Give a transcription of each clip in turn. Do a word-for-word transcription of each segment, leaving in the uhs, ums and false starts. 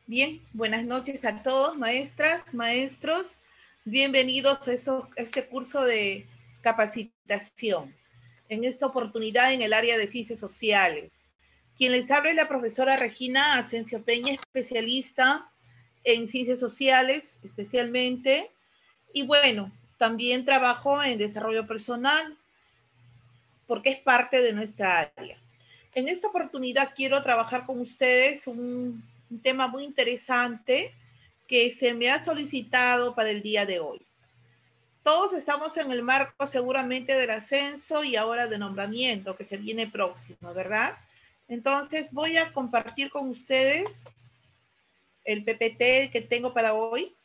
Bien, buenas noches a todos, maestras, maestros. Bienvenidos a, eso, a este curso de capacitación. En esta oportunidad en el área de ciencias sociales. Quien les habla es la profesora Regina Asensio Peña, especialista en ciencias sociales, especialmente. Y bueno, también trabajo en desarrollo personal, porque es parte de nuestra área. En esta oportunidad quiero trabajar con ustedes un, un tema muy interesante que se me ha solicitado para el día de hoy. Todos estamos en el marco seguramente del ascenso y ahora de nombramiento que se viene próximo, ¿verdad? Entonces voy a compartir con ustedes el P P T que tengo para hoy.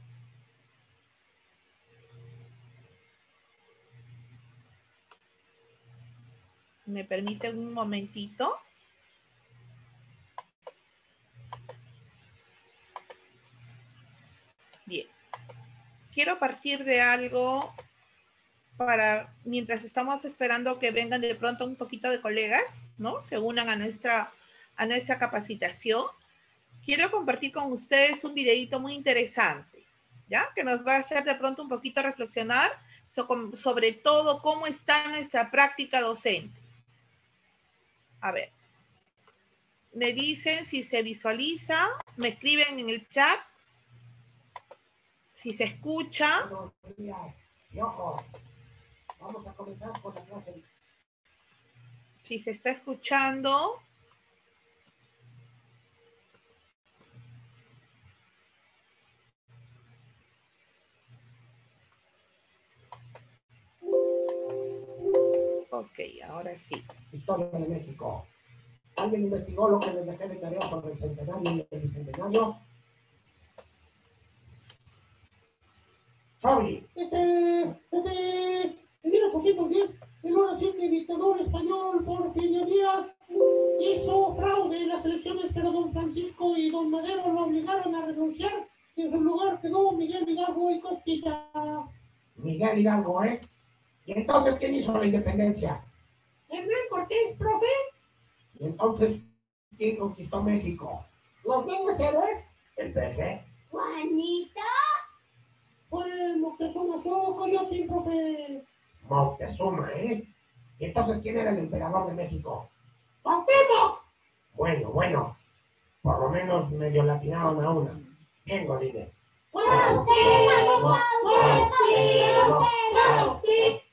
¿Me permiten un momentito? Bien. Quiero partir de algo para, mientras estamos esperando que vengan de pronto un poquito de colegas, ¿no? Se unan a nuestra, a nuestra capacitación. Quiero compartir con ustedes un videito muy interesante, ¿ya? Que nos va a hacer de pronto un poquito reflexionar sobre todo cómo está nuestra práctica docente. A ver. Me dicen si se visualiza, me escriben en el chat, si se escucha. Buenos días. Y ojo, vamos a comenzar con la clase. Si se está escuchando. Ok, ahora sí. Historia de México. ¿Alguien investigó lo que les dejé de tarea sobre el centenario y el bicentenario? ¡Xavi! Este, este, en mil ochocientos diez, el ahora sí que dictador español Porfirio Díaz hizo fraude en las elecciones, pero don Francisco y don Madero lo obligaron a renunciar y en su lugar quedó Miguel Hidalgo y Costilla. Miguel Hidalgo, ¿eh? ¿Y entonces quién hizo la independencia? Hernán Cortés, profe. ¿Y entonces quién conquistó México? ¿Los mismos héroes? ¿El P G? ¿Juanita? Pues Moctezuma Xocoyotzin, profe. Moctezuma, ¿eh? ¿Y entonces quién era el emperador de México? ¡Cuauhtémoc! Bueno, bueno. Por lo menos medio latinaron a una. Bien, Godínez. ¡Cuauhtémoc! ¡Cuauhtémoc! ¡Cuauhtémoc!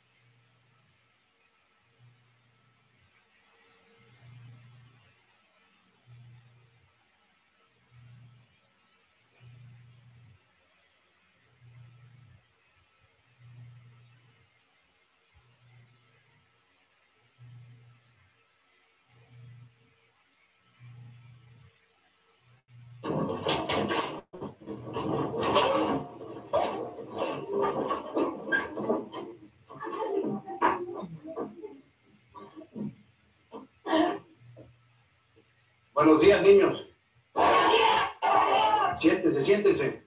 Buenos días, niños. Siéntense, siéntense.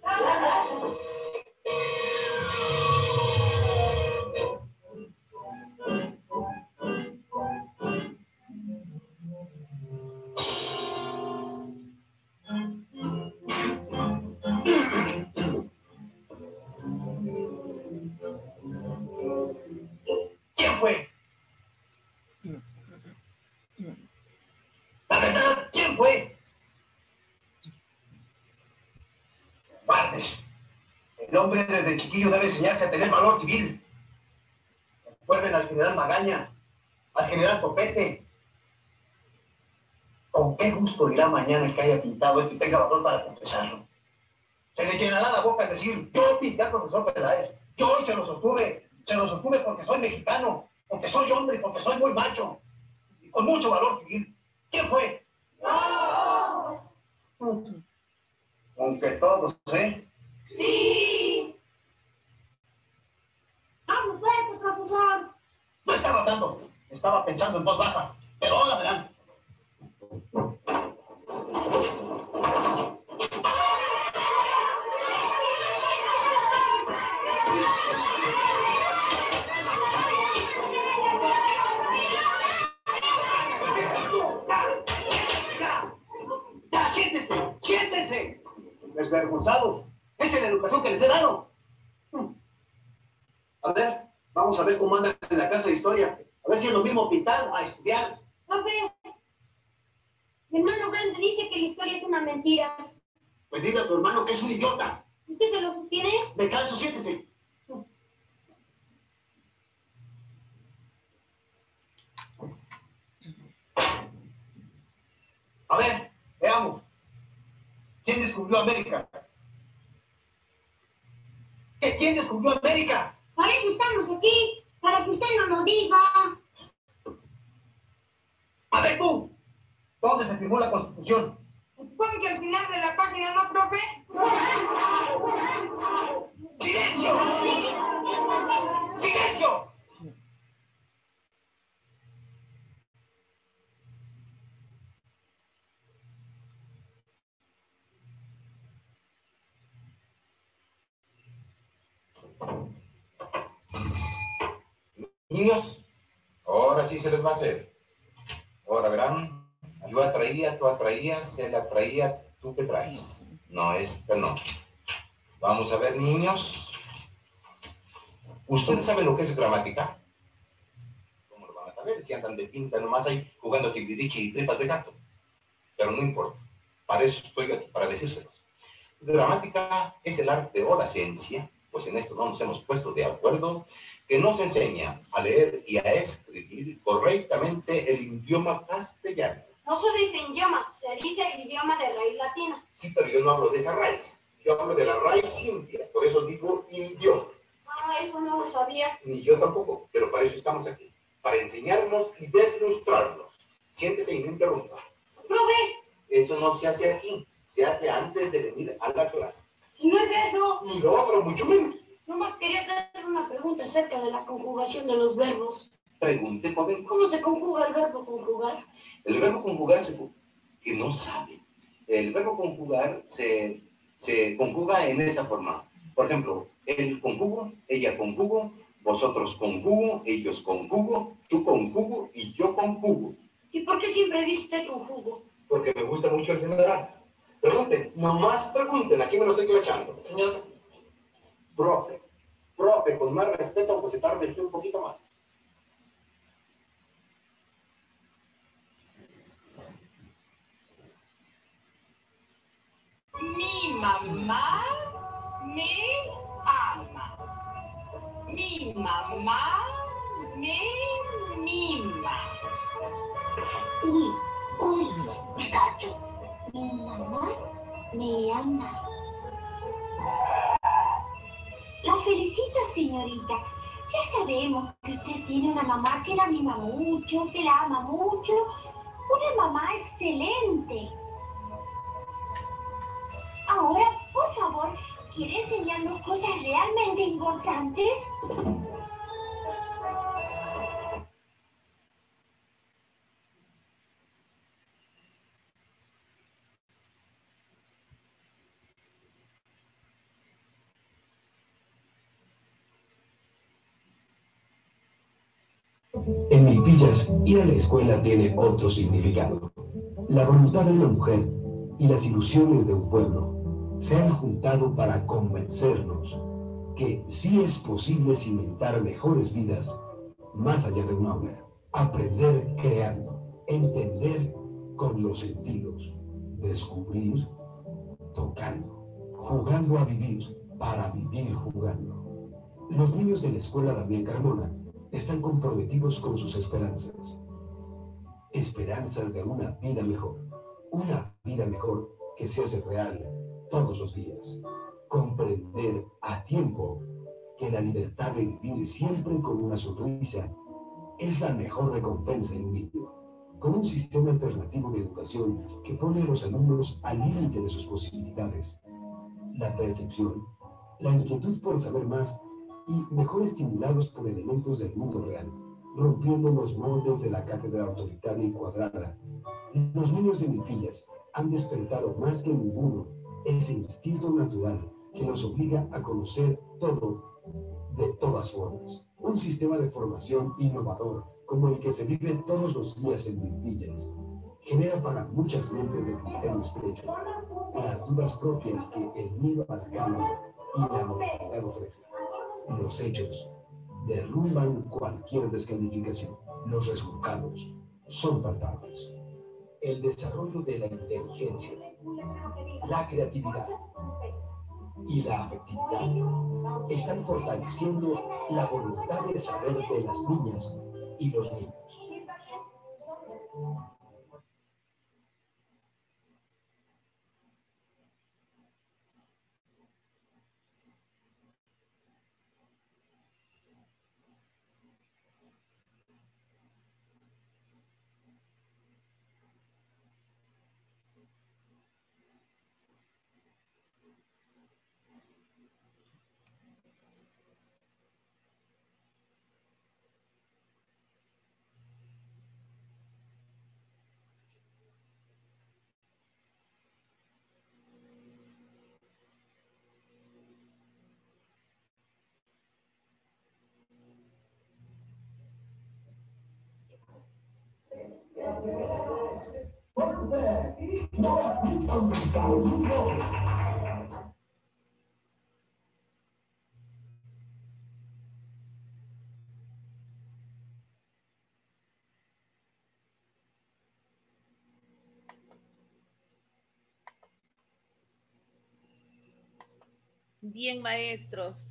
¿Quién fue? La verdad, ¿quién fue? Padres. El hombre desde chiquillo debe enseñarse a tener valor civil. Recuerden al general Magaña, al general Copete. ¿Con qué gusto irá mañana el que haya pintado esto y tenga valor para confesarlo? Se le llenará la boca al decir, yo pinté al profesor Peláez, yo se lo sostuve, se lo sostuve porque soy mexicano, porque soy hombre, porque soy muy macho, y con mucho valor civil. ¿Quién fue? ¡No! Aunque todos, ¿eh? ¡Sí! ¡Hable fuerte, profesor! No estaba hablando, estaba pensando en voz baja, pero ahora verán. Ya, siéntense, siéntense. Desvergonzados. Esa es la educación que les he dado. A ver, vamos a ver cómo andan en la clase de historia. A ver si es lo mismo pintar a estudiar. Profe, mi hermano grande dice que la historia es una mentira. Pues dile a tu hermano que es un idiota. ¿Usted se lo sostiene? Me canso, siéntese. A ver, veamos. ¿Quién descubrió América? ¿Qué? ¿Quién descubrió América? Por eso estamos aquí, para que usted no lo diga. A ver tú, ¿dónde se firmó la Constitución? Supongo que al final de la página, ¿no, profe? ¡Silencio! ¡Silencio! Niños, ahora sí se les va a hacer. Ahora verán, yo atraía, tú atraías, él atraía, tú que traes. No, esta no. Vamos a ver, niños. ¿Ustedes saben lo que es gramática? ¿Cómo lo van a saber si andan de pinta nomás ahí jugando tibirichi y tripas de gato? Pero no importa. Para eso estoy aquí, para decírselos. Gramática es el arte o la ciencia, pues en esto no nos hemos puesto de acuerdo, que nos enseña a leer y a escribir correctamente el idioma castellano. No se dice idioma, se dice el idioma de raíz latina. Sí, pero yo no hablo de esa raíz. Yo hablo de la raíz india, por eso digo idioma. Ah, eso no lo sabía. Ni yo tampoco, pero para eso estamos aquí. Para enseñarnos y deslustrarnos. Siéntese y no interrumpa. Profe, Eso no se hace aquí, se hace antes de venir a la clase. si no es eso, Y lo otro mucho menos. nomás quería hacer una pregunta acerca de la conjugación de los verbos. Pregunte, joven. ¿Cómo se conjuga el verbo conjugar? El verbo conjugar se... que no sabe. El verbo conjugar se, se conjuga en esta forma. Por ejemplo, él conjugo, ella conjugo, vosotros conjugo, ellos conjugo, tú conjugo y yo conjugo. ¿Y por qué siempre dice conjugo? Porque me gusta mucho el general. Pregunten, nomás pregunten, aquí me lo estoy clachando. Señor, Profe, profe, con más respeto, pues se tarde usted un poquito más. Mi mamá me ama. Mi mamá me mima. Uy, uy, me cacho. Mi mamá me ama. La felicito, señorita. Ya sabemos que usted tiene una mamá que la mima mucho, que la ama mucho. Una mamá excelente. Ahora, por favor, ¿quiere enseñarnos cosas realmente importantes? En Milpillas, ir a la escuela tiene otro significado. La voluntad de una mujer y las ilusiones de un pueblo se han juntado para convencernos que sí es posible cimentar mejores vidas más allá de un aula. Aprender creando, entender con los sentidos, descubrir tocando, jugando a vivir para vivir jugando. Los niños de la escuela Damián Carmona están comprometidos con sus esperanzas. Esperanzas de una vida mejor. Una vida mejor que se hace real todos los días. Comprender a tiempo que la libertad de vivir siempre con una sonrisa es la mejor recompensa en un niño. Con un sistema alternativo de educación que pone a los alumnos al límite de sus posibilidades. La percepción, la inquietud por saber más y mejor estimulados por elementos del mundo real, rompiendo los moldes de la cátedra autoritaria y cuadrada. Los niños de Milpillas han despertado más que ninguno ese instinto natural que los obliga a conocer todo de todas formas. Un sistema de formación innovador como el que se vive todos los días en Milpillas genera para muchas mentes de criterio estrecho las dudas propias que el miedo al cambio y la modernidad ofrecen. Los hechos derrumban cualquier descalificación. Los resultados son palpables. El desarrollo de la inteligencia, la creatividad y la afectividad están fortaleciendo la voluntad de saber de las niñas y los niños. Bien, maestros.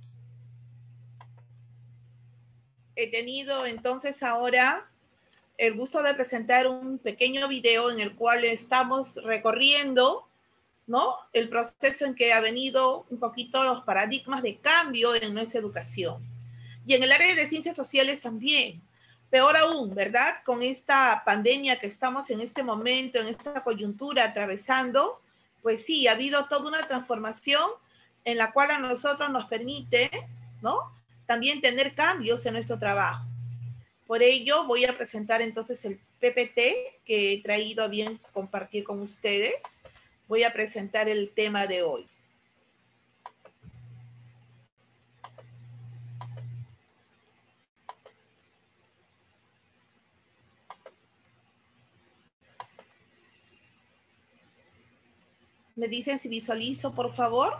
He tenido entonces ahora el gusto de presentar un pequeño video en el cual estamos recorriendo, ¿no?, el proceso en que ha venido un poquito los paradigmas de cambio en nuestra educación. Y en el área de ciencias sociales también. Peor aún, ¿verdad? Con esta pandemia que estamos en este momento, en esta coyuntura atravesando, pues sí, ha habido toda una transformación en la cual a nosotros nos permite, ¿no?, también tener cambios en nuestro trabajo. Por ello, voy a presentar entonces el P P T que he traído a bien compartir con ustedes. Voy a presentar el tema de hoy. ¿Me dicen si visualizo, por favor?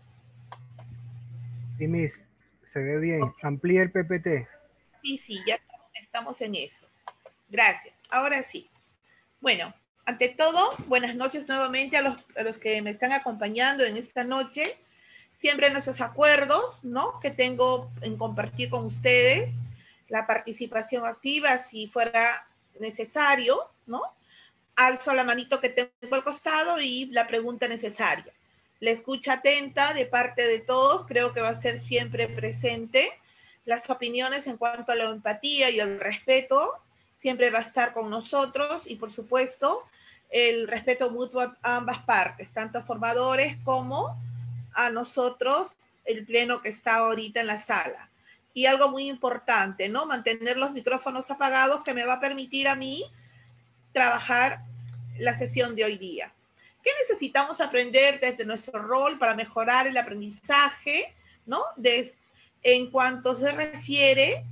Sí, Miss, se ve bien. Okay. Amplía el P P T. Sí, sí, ya estamos en eso. Gracias. Ahora sí. Bueno, ante todo, buenas noches nuevamente a los, a los que me están acompañando en esta noche. Siempre nuestros acuerdos, ¿no?, que tengo en compartir con ustedes, la participación activa si fuera necesario, ¿no? Alzo la manito que tengo al costado y la pregunta necesaria. La escucha atenta de parte de todos, creo que va a ser siempre presente. Las opiniones en cuanto a la empatía y el respeto siempre va a estar con nosotros y, por supuesto, el respeto mutuo a ambas partes, tanto a formadores como a nosotros, el pleno que está ahorita en la sala. Y algo muy importante, ¿no?, mantener los micrófonos apagados, que me va a permitir a mí trabajar la sesión de hoy día. ¿Qué necesitamos aprender desde nuestro rol para mejorar el aprendizaje, ¿no?, de, en cuanto se refiere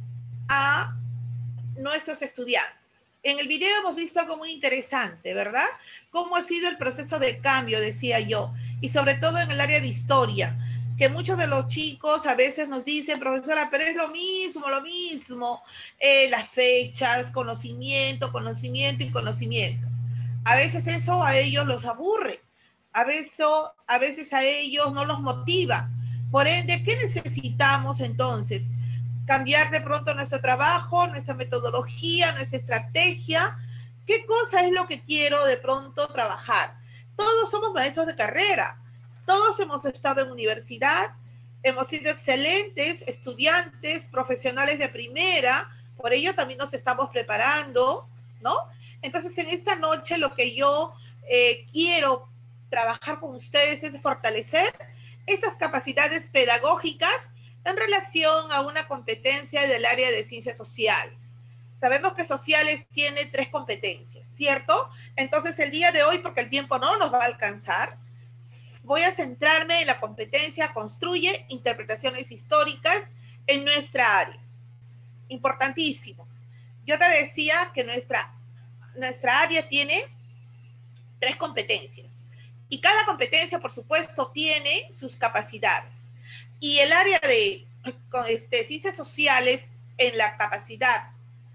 a nuestros estudiantes? En el video hemos visto algo muy interesante, ¿verdad? Cómo ha sido el proceso de cambio, decía yo, y sobre todo en el área de historia, que muchos de los chicos a veces nos dicen, profesora, pero es lo mismo, lo mismo, eh, las fechas, conocimiento, conocimiento y conocimiento. A veces eso a ellos los aburre, a veces, a veces a ellos no los motiva. Por ende, ¿qué necesitamos entonces? Cambiar de pronto nuestro trabajo, nuestra metodología, nuestra estrategia. ¿Qué cosa es lo que quiero de pronto trabajar? Todos somos maestros de carrera, todos hemos estado en universidad, hemos sido excelentes estudiantes, profesionales de primera, por ello también nos estamos preparando, ¿no? Entonces, en esta noche lo que yo eh, quiero trabajar con ustedes es fortalecer esas capacidades pedagógicas en relación a una competencia del área de ciencias sociales. Sabemos que sociales tiene tres competencias, ¿cierto? Entonces, el día de hoy, porque el tiempo no nos va a alcanzar, voy a centrarme en la competencia construye interpretaciones históricas en nuestra área. Importantísimo. Yo te decía que nuestra nuestra área tiene tres competencias. Y cada competencia, por supuesto, tiene sus capacidades. Y el área de este, ciencias sociales en la capacidad,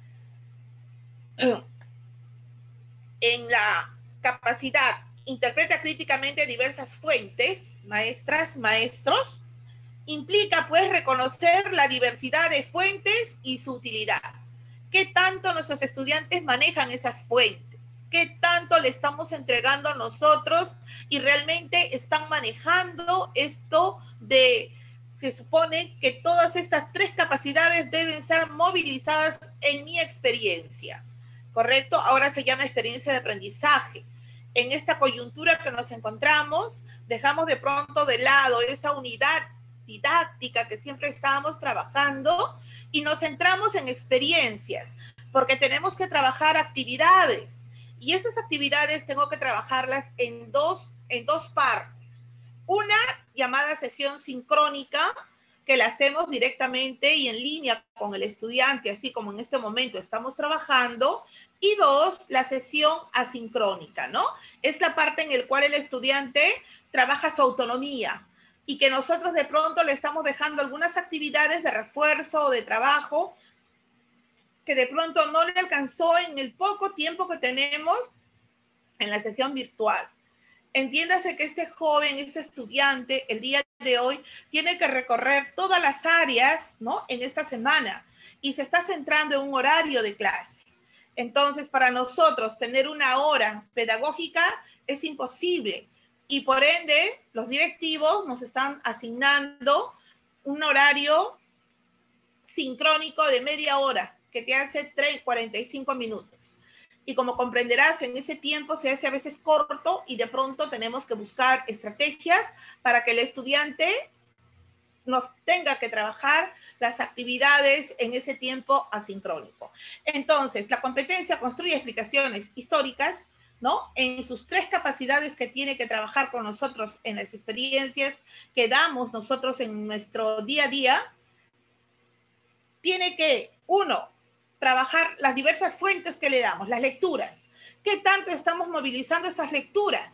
en la capacidad, interpreta críticamente diversas fuentes, maestras, maestros, implica pues reconocer la diversidad de fuentes y su utilidad. ¿Qué tanto nuestros estudiantes manejan esas fuentes? ¿Qué tanto le estamos entregando a nosotros y realmente están manejando esto de, se supone que todas estas tres capacidades deben ser movilizadas en mi experiencia, ¿correcto? Ahora se llama experiencia de aprendizaje. En esta coyuntura que nos encontramos, dejamos de pronto de lado esa unidad didáctica que siempre estábamos trabajando y nos centramos en experiencias, porque tenemos que trabajar actividades. Y esas actividades tengo que trabajarlas en dos, en dos partes. Una llamada sesión sincrónica, que la hacemos directamente y en línea con el estudiante, así como en este momento estamos trabajando. Y dos, la sesión asincrónica, ¿no? Es la parte en la cual el estudiante trabaja su autonomía y que nosotros de pronto le estamos dejando algunas actividades de refuerzo o de trabajo que de pronto no le alcanzó en el poco tiempo que tenemos en la sesión virtual. Entiéndase que este joven, este estudiante, el día de hoy, tiene que recorrer todas las áreas, ¿no? En esta semana y se está centrando en un horario de clase. Entonces, para nosotros tener una hora pedagógica es imposible y por ende los directivos nos están asignando un horario sincrónico de media hora que te hace cuarenta y cinco minutos. Y como comprenderás, en ese tiempo se hace a veces corto y de pronto tenemos que buscar estrategias para que el estudiante nos tenga que trabajar las actividades en ese tiempo asincrónico. Entonces, la competencia construye explicaciones históricas, ¿no? En sus tres capacidades que tiene que trabajar con nosotros en las experiencias que damos nosotros en nuestro día a día, tiene que, uno, trabajar las diversas fuentes que le damos, las lecturas. ¿Qué tanto estamos movilizando esas lecturas?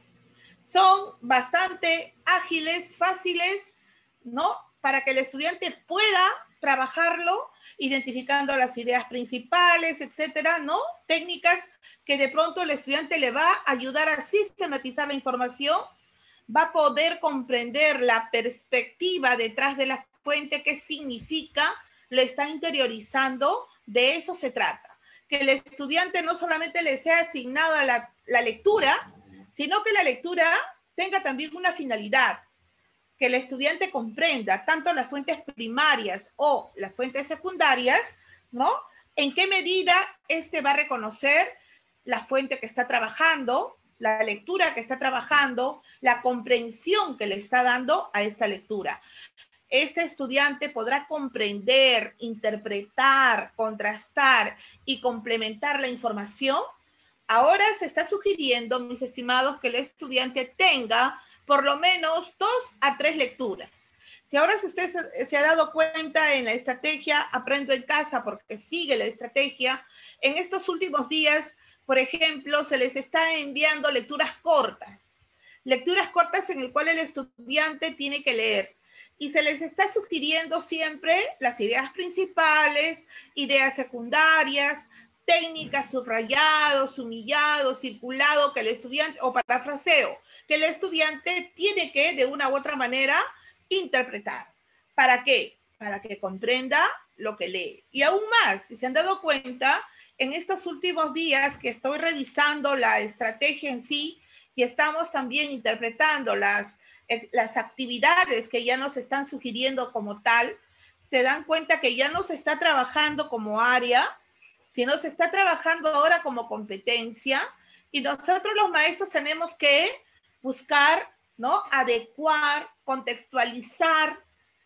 Son bastante ágiles, fáciles, ¿no? Para que el estudiante pueda trabajarlo, identificando las ideas principales, etcétera, ¿no? Técnicas que de pronto el estudiante le va a ayudar a sistematizar la información, va a poder comprender la perspectiva detrás de la fuente, qué significa, lo está interiorizando. De eso se trata, que el estudiante no solamente le sea asignada la, la lectura, sino que la lectura tenga también una finalidad, que el estudiante comprenda tanto las fuentes primarias o las fuentes secundarias, ¿no? En qué medida este va a reconocer la fuente que está trabajando, la lectura que está trabajando, la comprensión que le está dando a esta lectura. Este estudiante podrá comprender, interpretar, contrastar y complementar la información. Ahora se está sugiriendo, mis estimados, que el estudiante tenga por lo menos dos a tres lecturas. Si ahora si usted se, se ha dado cuenta en la estrategia Aprendo en Casa, porque sigue la estrategia, en estos últimos días, por ejemplo, se les está enviando lecturas cortas. Lecturas cortas en el cual el estudiante tiene que leer. Y se les está sugiriendo siempre las ideas principales, ideas secundarias, técnicas, subrayado, sumillado, circulado, que el estudiante, o parafraseo, que el estudiante tiene que, de una u otra manera, interpretar. ¿Para qué? Para que comprenda lo que lee. Y aún más, si se han dado cuenta, en estos últimos días que estoy revisando la estrategia en sí, y estamos también interpretando las las actividades que ya nos están sugiriendo como tal, se dan cuenta que ya no se está trabajando como área, sino se está trabajando ahora como competencia, y nosotros los maestros tenemos que buscar, ¿no? Adecuar, contextualizar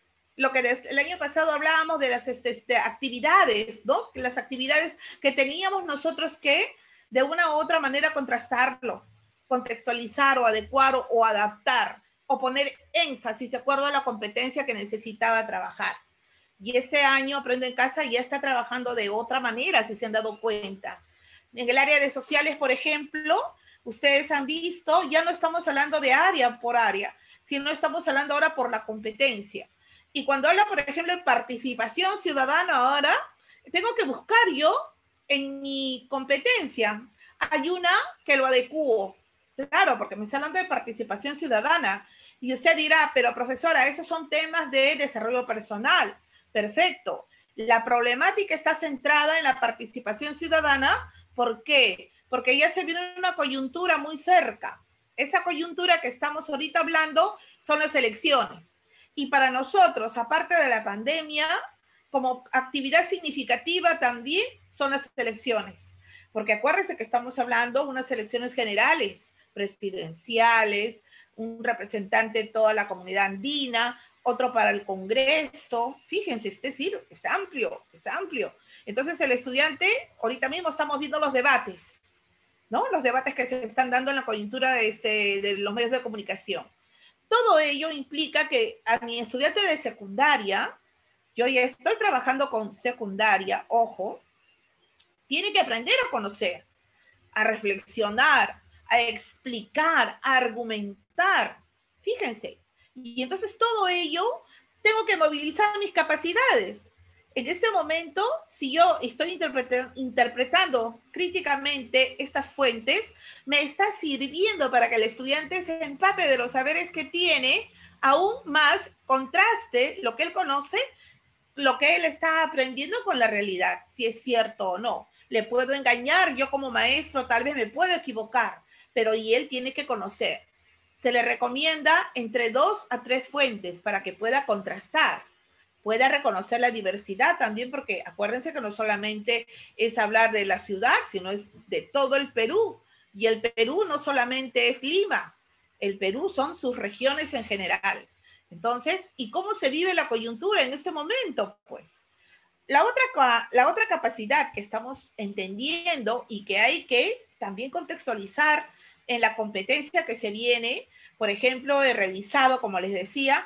lo que desde el año pasado hablábamos de las este, este, actividades, ¿no? Las actividades que teníamos nosotros que de una u otra manera contrastarlo, contextualizar o adecuar o, o adaptar, o poner énfasis de acuerdo a la competencia que necesitaba trabajar. Y este año Aprendo en Casa ya está trabajando de otra manera, si se han dado cuenta. En el área de sociales, por ejemplo, ustedes han visto, ya no estamos hablando de área por área, sino estamos hablando ahora por la competencia. Y cuando habla, por ejemplo, de participación ciudadana ahora, tengo que buscar yo en mi competencia. Hay una que lo adecuo, claro, porque me está hablando de participación ciudadana. Y usted dirá, pero profesora, esos son temas de desarrollo personal. Perfecto. La problemática está centrada en la participación ciudadana. ¿Por qué? Porque ya se viene una coyuntura muy cerca. Esa coyuntura que estamos ahorita hablando son las elecciones. Y para nosotros, aparte de la pandemia, como actividad significativa también son las elecciones. Porque acuérdense que estamos hablando de unas elecciones generales, presidenciales, un representante de toda la comunidad andina, otro para el Congreso. Fíjense, es decir, es amplio, es amplio. Entonces el estudiante, ahorita mismo estamos viendo los debates, ¿no? Los debates que se están dando en la coyuntura de, este, de los medios de comunicación. Todo ello implica que a mi estudiante de secundaria, yo ya estoy trabajando con secundaria, ojo, tiene que aprender a conocer, a reflexionar, a explicar, a argumentar. Fíjense. Y entonces todo ello, tengo que movilizar mis capacidades. En este momento, si yo estoy interpretando, interpretando críticamente estas fuentes, me está sirviendo para que el estudiante se empape de los saberes que tiene, aún más contraste lo que él conoce, lo que él está aprendiendo con la realidad, si es cierto o no. Le puedo engañar, yo como maestro tal vez me puedo equivocar, pero y él tiene que conocer. Se le recomienda entre dos a tres fuentes para que pueda contrastar, pueda reconocer la diversidad también, porque acuérdense que no solamente es hablar de la ciudad, sino es de todo el Perú. Y el Perú no solamente es Lima, el Perú son sus regiones en general. Entonces, ¿y cómo se vive la coyuntura en este momento? Pues, la otra, la otra capacidad que estamos entendiendo y que hay que también contextualizar en la competencia que se viene, por ejemplo, he revisado, como les decía,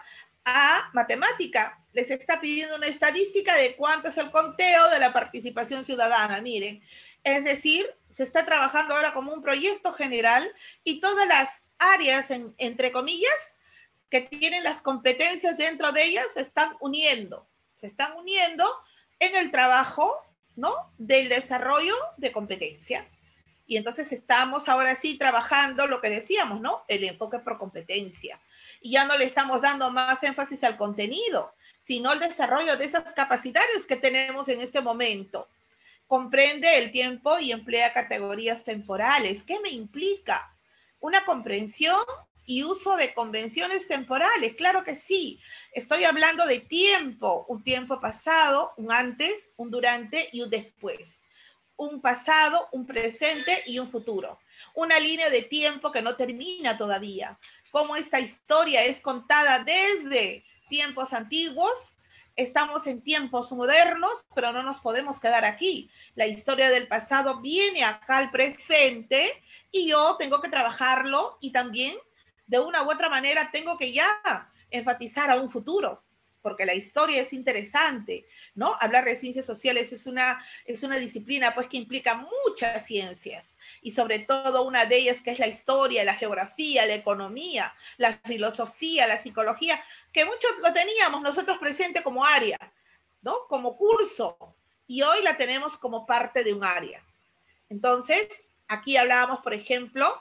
a matemática. Les está pidiendo una estadística de cuánto es el conteo de la participación ciudadana. Miren, es decir, se está trabajando ahora como un proyecto general y todas las áreas, en, entre comillas, que tienen las competencias dentro de ellas se están uniendo. Se están uniendo en el trabajo, ¿no?, del desarrollo de competencia. Y entonces estamos ahora sí trabajando lo que decíamos, ¿no?, el enfoque por competencia. Y ya no le estamos dando más énfasis al contenido, sino al desarrollo de esas capacidades que tenemos en este momento. Comprende el tiempo y emplea categorías temporales. ¿Qué me implica? Una comprensión y uso de convenciones temporales. Claro que sí. Estoy hablando de tiempo, un tiempo pasado, un antes, un durante y un después. Un pasado, un presente y un futuro. Una línea de tiempo que no termina todavía. Cómo esta historia es contada desde tiempos antiguos, estamos en tiempos modernos, pero no nos podemos quedar aquí. La historia del pasado viene acá al presente y yo tengo que trabajarlo y también de una u otra manera tengo que ya enfatizar a un futuro, porque la historia es interesante, ¿no? Hablar de ciencias sociales es una, es una disciplina pues que implica muchas ciencias y sobre todo una de ellas que es la historia, la geografía, la economía, la filosofía, la psicología, que muchos lo teníamos nosotros presente como área, ¿no?, como curso, y hoy la tenemos como parte de un área. Entonces, aquí hablábamos, por ejemplo,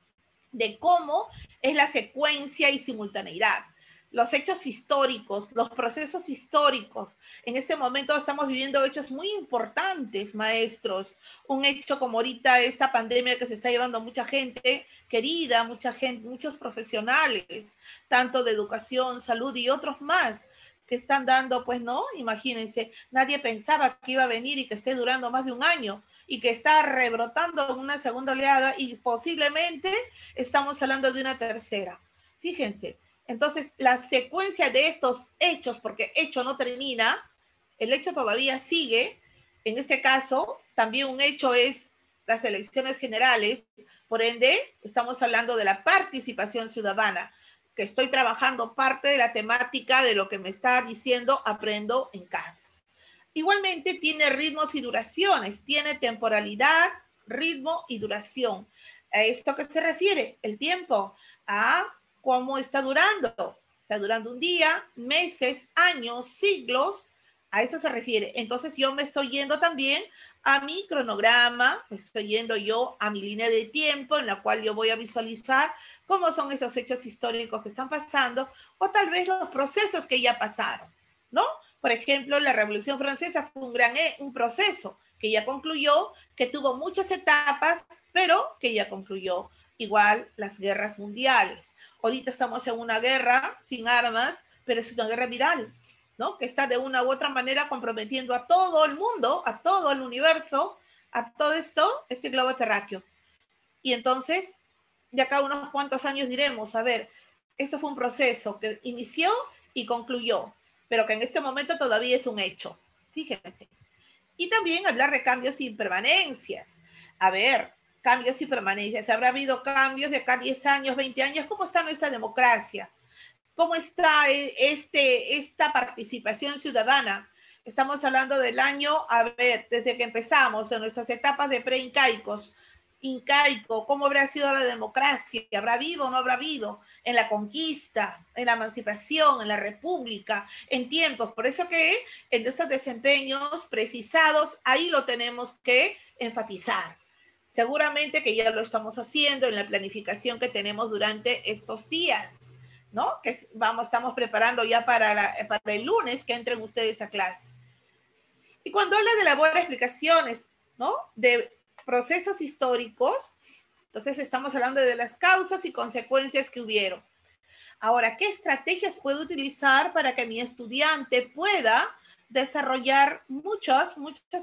de cómo es la secuencia y simultaneidad. Los hechos históricos, los procesos históricos. En este momento estamos viviendo hechos muy importantes, maestros. Un hecho como ahorita esta pandemia que se está llevando a mucha gente querida, mucha gente, muchos profesionales, tanto de educación, salud y otros más, que están dando, pues no, imagínense, nadie pensaba que iba a venir y que esté durando más de un año y que está rebrotando en una segunda oleada y posiblemente estamos hablando de una tercera. Fíjense. Entonces, la secuencia de estos hechos, porque hecho no termina, el hecho todavía sigue. En este caso, también un hecho es las elecciones generales. Por ende, estamos hablando de la participación ciudadana, que estoy trabajando parte de la temática de lo que me está diciendo Aprendo en Casa. Igualmente, tiene ritmos y duraciones, tiene temporalidad, ritmo y duración. ¿A esto qué se refiere? El tiempo. A cómo está durando. Está durando un día, meses, años, siglos. A eso se refiere. Entonces yo me estoy yendo también a mi cronograma, me estoy yendo yo a mi línea de tiempo en la cual yo voy a visualizar cómo son esos hechos históricos que están pasando o tal vez los procesos que ya pasaron, ¿no? Por ejemplo, la Revolución Francesa fue un gran un proceso que ya concluyó, que tuvo muchas etapas, pero que ya concluyó. Igual las guerras mundiales. Ahorita estamos en una guerra sin armas, pero es una guerra viral, ¿no? Que está de una u otra manera comprometiendo a todo el mundo, a todo el universo, a todo esto, este globo terráqueo. Y entonces, de acá a unos cuantos años diremos, a ver, esto fue un proceso que inició y concluyó, pero que en este momento todavía es un hecho. Fíjense. Y también hablar de cambios y permanencias. A ver, cambios y permanencias. ¿Habrá habido cambios de acá a diez años, veinte años? ¿Cómo está nuestra democracia? ¿Cómo está este, esta participación ciudadana? Estamos hablando del año, a ver, desde que empezamos en nuestras etapas de pre-incaicos, incaico, ¿cómo habrá sido la democracia? ¿Habrá habido o no habrá habido? En la conquista, en la emancipación, en la república, en tiempos. Por eso que en estos desempeños precisados, ahí lo tenemos que enfatizar. Seguramente que ya lo estamos haciendo en la planificación que tenemos durante estos días, ¿no? Que vamos, estamos preparando ya para, la, para el lunes que entren ustedes a clase. Y cuando habla de elaborar explicaciones, ¿no? De procesos históricos, entonces estamos hablando de las causas y consecuencias que hubieron. Ahora, ¿qué estrategias puedo utilizar para que mi estudiante pueda desarrollar muchas, muchas,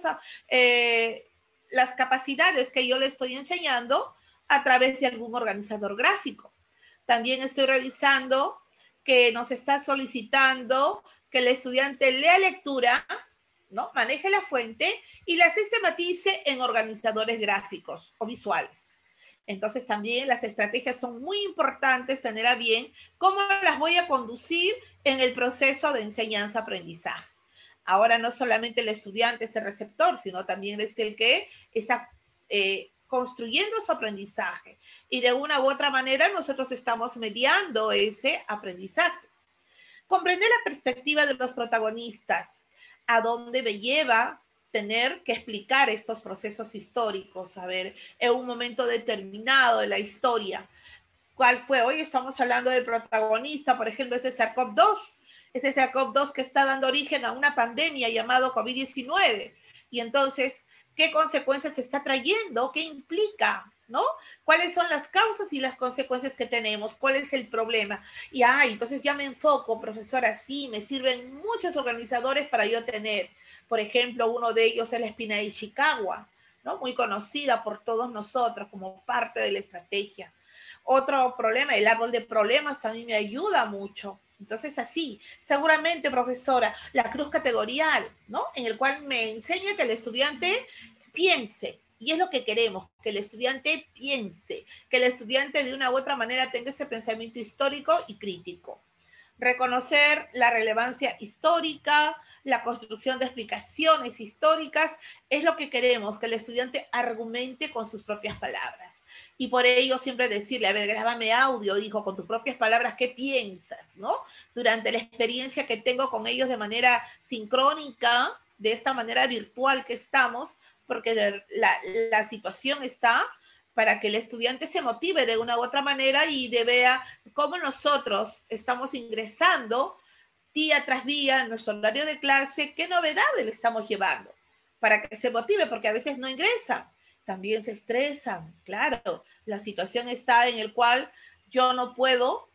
eh, las capacidades que yo le estoy enseñando a través de algún organizador gráfico? También estoy revisando que nos está solicitando que el estudiante lea lectura, ¿no? Maneje la fuente y la sistematice en organizadores gráficos o visuales. Entonces también las estrategias son muy importantes tener a bien cómo las voy a conducir en el proceso de enseñanza-aprendizaje. Ahora no solamente el estudiante es el receptor, sino también es el que está eh, construyendo su aprendizaje. Y de una u otra manera nosotros estamos mediando ese aprendizaje. Comprender la perspectiva de los protagonistas, a dónde me lleva tener que explicar estos procesos históricos, a ver, en un momento determinado de la historia. ¿Cuál fue? Hoy estamos hablando del protagonista, por ejemplo, este SARS-CoV dos, este SARS-CoV dos que está dando origen a una pandemia llamada COVID diecinueve. Y entonces, ¿qué consecuencias está trayendo? ¿Qué implica? ¿No? ¿Cuáles son las causas y las consecuencias que tenemos? ¿Cuál es el problema? Y, ay, entonces ya me enfoco, profesora, sí, me sirven muchos organizadores para yo tener. Por ejemplo, uno de ellos es la espina de Ishikawa, ¿no? Muy conocida por todos nosotros como parte de la estrategia. Otro problema, el árbol de problemas también me ayuda mucho. Entonces, así, seguramente, profesora, la cruz categorial, ¿no? En el cual me enseña que el estudiante piense. Y es lo que queremos, que el estudiante piense, que el estudiante de una u otra manera tenga ese pensamiento histórico y crítico. Reconocer la relevancia histórica, la construcción de explicaciones históricas, es lo que queremos, que el estudiante argumente con sus propias palabras. Y por ello siempre decirle, a ver, grábame audio, hijo, con tus propias palabras, ¿qué piensas? ¿No? Durante la experiencia que tengo con ellos de manera sincrónica, de esta manera virtual que estamos, porque la, la situación está para que el estudiante se motive de una u otra manera y de vea cómo nosotros estamos ingresando día tras día en nuestro horario de clase, qué novedades le estamos llevando, para que se motive, porque a veces no ingresan, también se estresan, claro, la situación está en el cual yo no puedo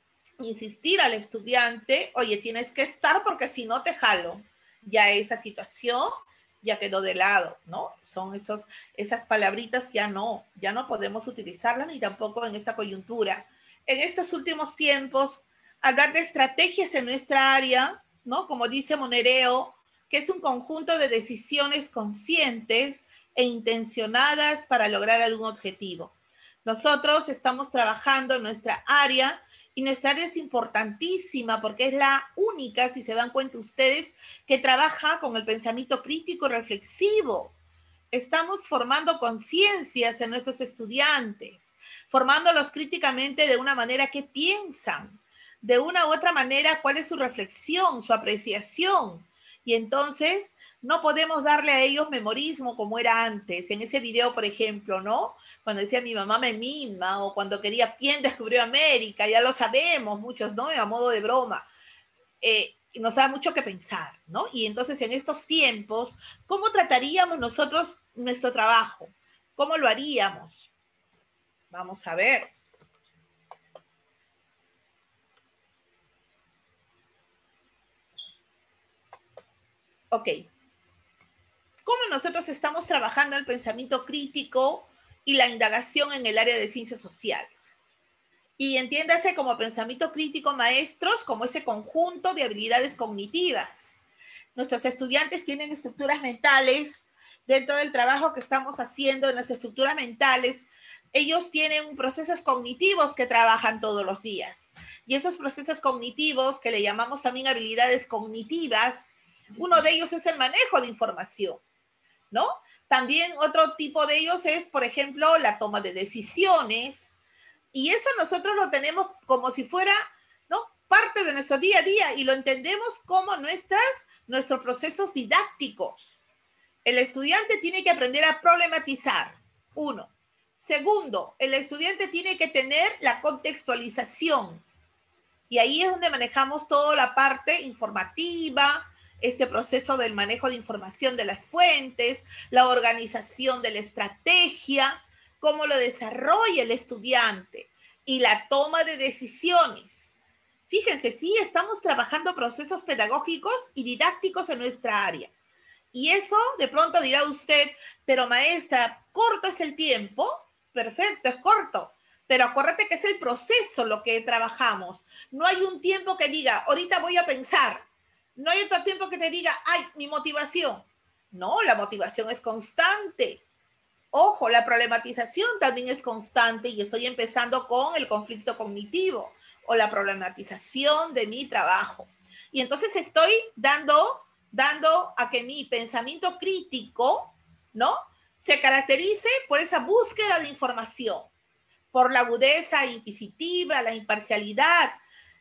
insistir al estudiante, oye, tienes que estar porque si no te jalo, ya esa situación ya quedó de lado, ¿no? Son esos, esas palabritas ya no, ya no podemos utilizarlas ni tampoco en esta coyuntura. En estos últimos tiempos, hablar de estrategias en nuestra área, ¿no? Como dice Monereo, que es un conjunto de decisiones conscientes e intencionadas para lograr algún objetivo. Nosotros estamos trabajando en nuestra área y nuestra área es importantísima porque es la única, si se dan cuenta ustedes, que trabaja con el pensamiento crítico y reflexivo. estamos formando conciencias en nuestros estudiantes, formándolos críticamente de una manera que piensan, de una u otra manera cuál es su reflexión, su apreciación. Y entonces no podemos darle a ellos memorismo como era antes. En ese video, por ejemplo, ¿no? Cuando decía mi mamá me mima, o cuando quería quién descubrió América, ya lo sabemos muchos, ¿no? A modo de broma. Eh, nos da mucho que pensar, ¿no? Y entonces en estos tiempos, ¿cómo trataríamos nosotros nuestro trabajo? ¿Cómo lo haríamos? Vamos a ver. Ok. ¿Cómo nosotros estamos trabajando el pensamiento crítico y la indagación en el área de ciencias sociales? Y entiéndase como pensamiento crítico, maestros, como ese conjunto de habilidades cognitivas. Nuestros estudiantes tienen estructuras mentales dentro del trabajo que estamos haciendo en las estructuras mentales. Ellos tienen procesos cognitivos que trabajan todos los días. Y esos procesos cognitivos, que le llamamos también habilidades cognitivas, uno de ellos es el manejo de información, ¿no? También otro tipo de ellos es, por ejemplo, la toma de decisiones. Y eso nosotros lo tenemos como si fuera, ¿no?, parte de nuestro día a día y lo entendemos como nuestras, nuestros procesos didácticos. El estudiante tiene que aprender a problematizar, uno. Segundo, el estudiante tiene que tener la contextualización. Y ahí es donde manejamos toda la parte informativa, este proceso del manejo de información de las fuentes, la organización de la estrategia, cómo lo desarrolla el estudiante y la toma de decisiones. Fíjense, sí, estamos trabajando procesos pedagógicos y didácticos en nuestra área. Y eso, de pronto dirá usted, pero maestra, ¿corto es el tiempo? Perfecto, es corto. Pero acuérdate que es el proceso lo que trabajamos. No hay un tiempo que diga, ahorita voy a pensar. No hay otro tiempo que te diga, ay, mi motivación. No, la motivación es constante. Ojo, la problematización también es constante y estoy empezando con el conflicto cognitivo o la problematización de mi trabajo. Y entonces estoy dando, dando a que mi pensamiento crítico, ¿no?, se caracterice por esa búsqueda de información, por la agudeza inquisitiva, la imparcialidad,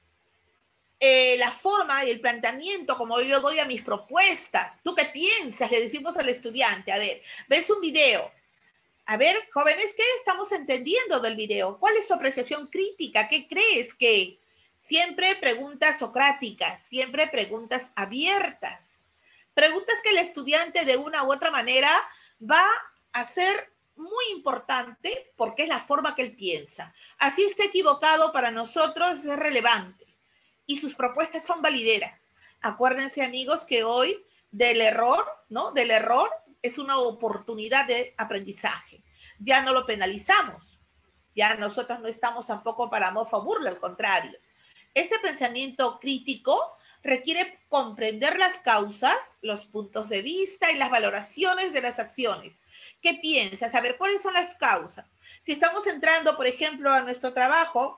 eh, la forma y el planteamiento como yo doy a mis propuestas. ¿Tú qué piensas? Le decimos al estudiante, a ver, ves un video. A ver, jóvenes, ¿qué estamos entendiendo del video? ¿Cuál es tu apreciación crítica? ¿Qué crees que? Siempre preguntas socráticas, siempre preguntas abiertas. Preguntas que el estudiante de una u otra manera va a ser muy importante porque es la forma que él piensa. Así esté equivocado, para nosotros es relevante. Y sus propuestas son valideras. Acuérdense, amigos, que hoy del error, ¿no? Del error es una oportunidad de aprendizaje. Ya no lo penalizamos. Ya nosotros no estamos tampoco para mofa o burla, al contrario. Este pensamiento crítico requiere comprender las causas, los puntos de vista y las valoraciones de las acciones. ¿Qué piensas? A ver, ¿cuáles son las causas? Si estamos entrando, por ejemplo, a nuestro trabajo,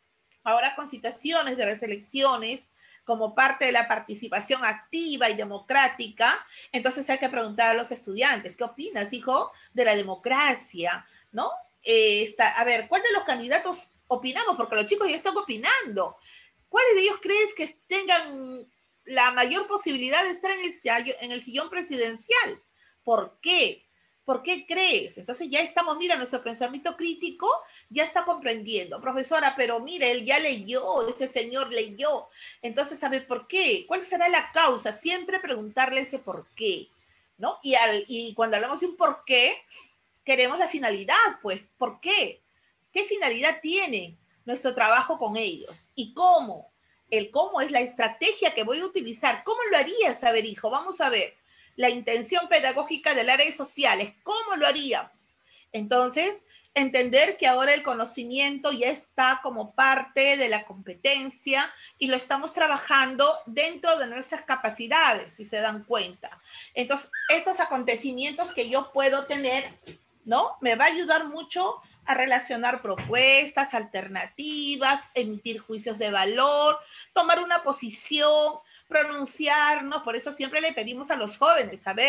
ahora con situaciones de las elecciones, como parte de la participación activa y democrática, entonces hay que preguntar a los estudiantes, ¿qué opinas, hijo, de la democracia? ¿No? Eh, está, a ver, ¿cuál de los candidatos opinamos? Porque los chicos ya están opinando. ¿Cuáles de ellos crees que tengan la mayor posibilidad de estar en el, en el sillón presidencial? ¿Por qué? ¿Por qué crees? Entonces ya estamos, mira, nuestro pensamiento crítico ya está comprendiendo. Profesora, pero mire, él ya leyó, ese señor leyó. Entonces, a ver, ¿por qué? ¿Cuál será la causa? Siempre preguntarle ese por qué, ¿no? Y, al, y cuando hablamos de un por qué, queremos la finalidad, pues, ¿por qué? ¿Qué finalidad tiene nuestro trabajo con ellos? ¿Y cómo? El cómo es la estrategia que voy a utilizar. ¿Cómo lo harías? A ver, hijo, vamos a ver. La intención pedagógica del área de sociales, ¿cómo lo haríamos? Entonces, entender que ahora el conocimiento ya está como parte de la competencia y lo estamos trabajando dentro de nuestras capacidades, si se dan cuenta. Entonces, estos acontecimientos que yo puedo tener, ¿no?, me va a ayudar mucho a relacionar propuestas, alternativas, emitir juicios de valor, tomar una posición, pronunciarnos. Por eso siempre le pedimos a los jóvenes, a ver,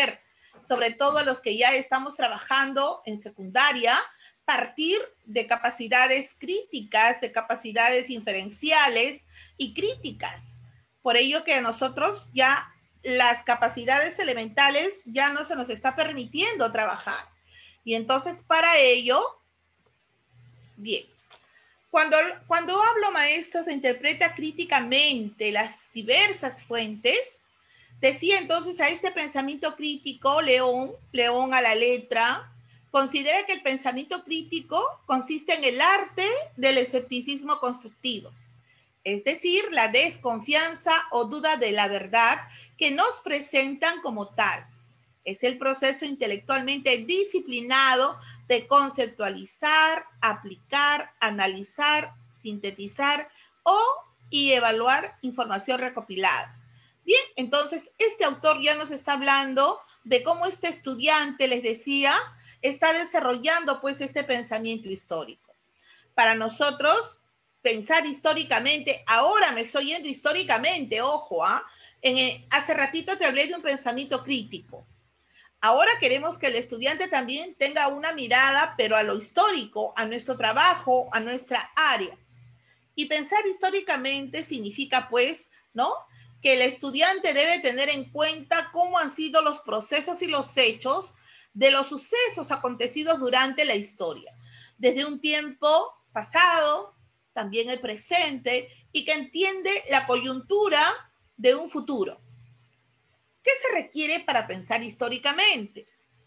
sobre todo a los que ya estamos trabajando en secundaria, partir de capacidades críticas, de capacidades inferenciales y críticas. Por ello que a nosotros ya las capacidades elementales ya no se nos está permitiendo trabajar. Y entonces para ello, bien, cuando, cuando hablo, maestro, se interpreta críticamente las diversas fuentes. Decía entonces a este pensamiento crítico, León, León a la letra, considera que el pensamiento crítico consiste en el arte del escepticismo constructivo, es decir, la desconfianza o duda de la verdad que nos presentan como tal. Es el proceso intelectualmente disciplinado de conceptualizar, aplicar, analizar, sintetizar o y evaluar información recopilada. Bien, entonces este autor ya nos está hablando de cómo este estudiante, les decía, está desarrollando pues este pensamiento histórico. Para nosotros, pensar históricamente, ahora me estoy yendo históricamente, ojo, ¿ah? ¿eh? Hace ratito te hablé de un pensamiento crítico. Ahora queremos que el estudiante también tenga una mirada, pero a lo histórico, a nuestro trabajo, a nuestra área. Y pensar históricamente significa, pues, ¿no?, que el estudiante debe tener en cuenta cómo han sido los procesos y los hechos de los sucesos acontecidos durante la historia, desde un tiempo pasado, también el presente, y que entiende la coyuntura de un futuro. ¿Qué se requiere para pensar históricamente?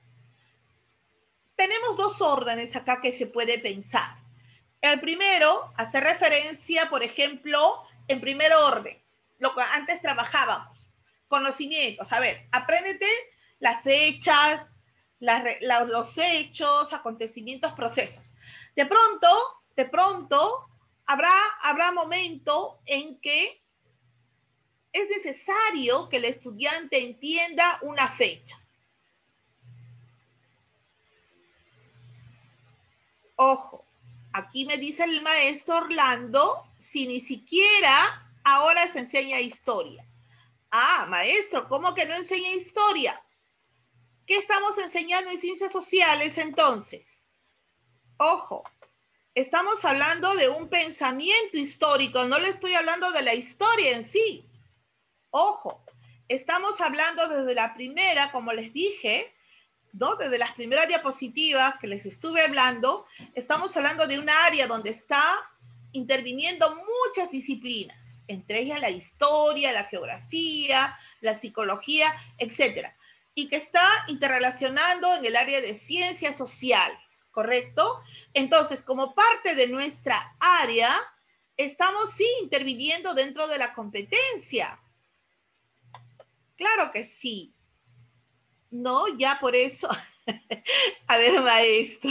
Tenemos dos órdenes acá que se puede pensar. El primero hace referencia, por ejemplo, en primer orden, lo que antes trabajábamos, conocimientos. A ver, apréndete las fechas, las, la, los hechos, acontecimientos, procesos. De pronto, de pronto, habrá, habrá momento en que es necesario que el estudiante entienda una fecha. Ojo, aquí me dice el maestro Orlando, si ni siquiera ahora se enseña historia. Ah, maestro, ¿cómo que no enseña historia? ¿Qué estamos enseñando en ciencias sociales entonces? Ojo, estamos hablando de un pensamiento histórico, no le estoy hablando de la historia en sí. Ojo, estamos hablando desde la primera, como les dije, ¿no?, desde las primeras diapositivas que les estuve hablando, estamos hablando de un área donde está interviniendo muchas disciplinas, entre ellas la historia, la geografía, la psicología, etcétera, y que está interrelacionando en el área de ciencias sociales, ¿correcto? Entonces, como parte de nuestra área, estamos sí interviniendo dentro de la competencia. Claro que sí. No, ya por eso. A ver, maestro.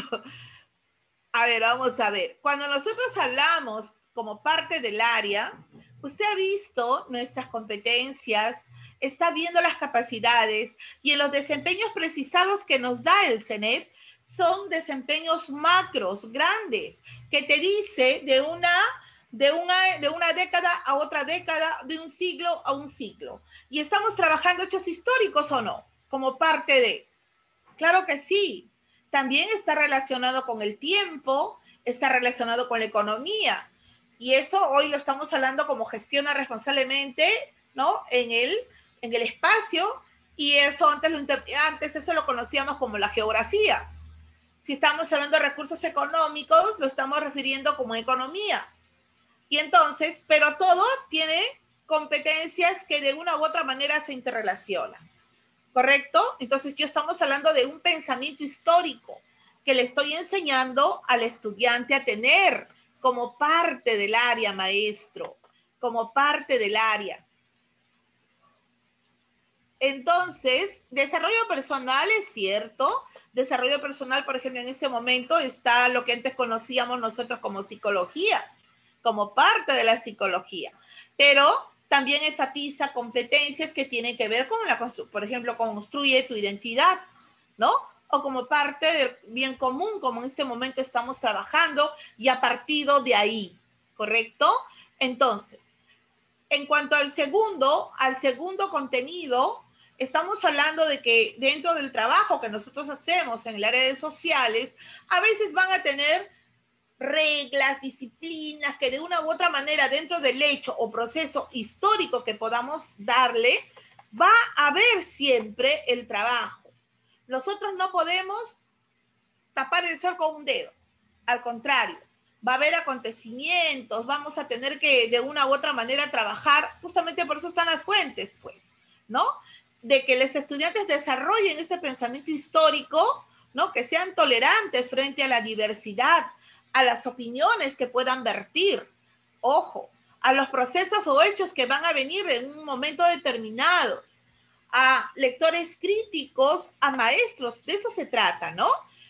A ver, vamos a ver. Cuando nosotros hablamos como parte del área, usted ha visto nuestras competencias, está viendo las capacidades y en los desempeños precisados que nos da el CENEP son desempeños macros, grandes, que te dice de una, de una, de una década a otra década, de un siglo a un siglo. ¿Y estamos trabajando hechos históricos o no? Como parte de... Claro que sí. También está relacionado con el tiempo, está relacionado con la economía. Y eso hoy lo estamos hablando como gestiona responsablemente, ¿no?, en el, en el espacio. Y eso antes, lo, antes eso lo conocíamos como la geografía. Si estamos hablando de recursos económicos, lo estamos refiriendo como economía. Y entonces, pero todo tiene competencias que de una u otra manera se interrelacionan. ¿Correcto? Entonces, yo estamos hablando de un pensamiento histórico que le estoy enseñando al estudiante a tener como parte del área, maestro, como parte del área. Entonces, desarrollo personal es cierto. Desarrollo personal, por ejemplo, en este momento está lo que antes conocíamos nosotros como psicología, como parte de la psicología. Pero también enfatiza competencias que tienen que ver con la, por ejemplo, construye tu identidad, ¿no? O como parte del bien común, como en este momento estamos trabajando, y a partir de ahí, ¿correcto? Entonces, en cuanto al segundo, al segundo contenido, estamos hablando de que dentro del trabajo que nosotros hacemos en el área de sociales, a veces van a tener reglas, disciplinas, que de una u otra manera dentro del hecho o proceso histórico que podamos darle, va a haber siempre el trabajo. Nosotros no podemos tapar el sol con un dedo, al contrario, va a haber acontecimientos, vamos a tener que de una u otra manera trabajar, justamente por eso están las fuentes, pues, ¿no? De que los estudiantes desarrollen este pensamiento histórico, ¿no? Que sean tolerantes frente a la diversidad, a las opiniones que puedan vertir, ojo, a los procesos o hechos que van a venir en un momento determinado, a lectores críticos, a maestros, de eso se trata, ¿no?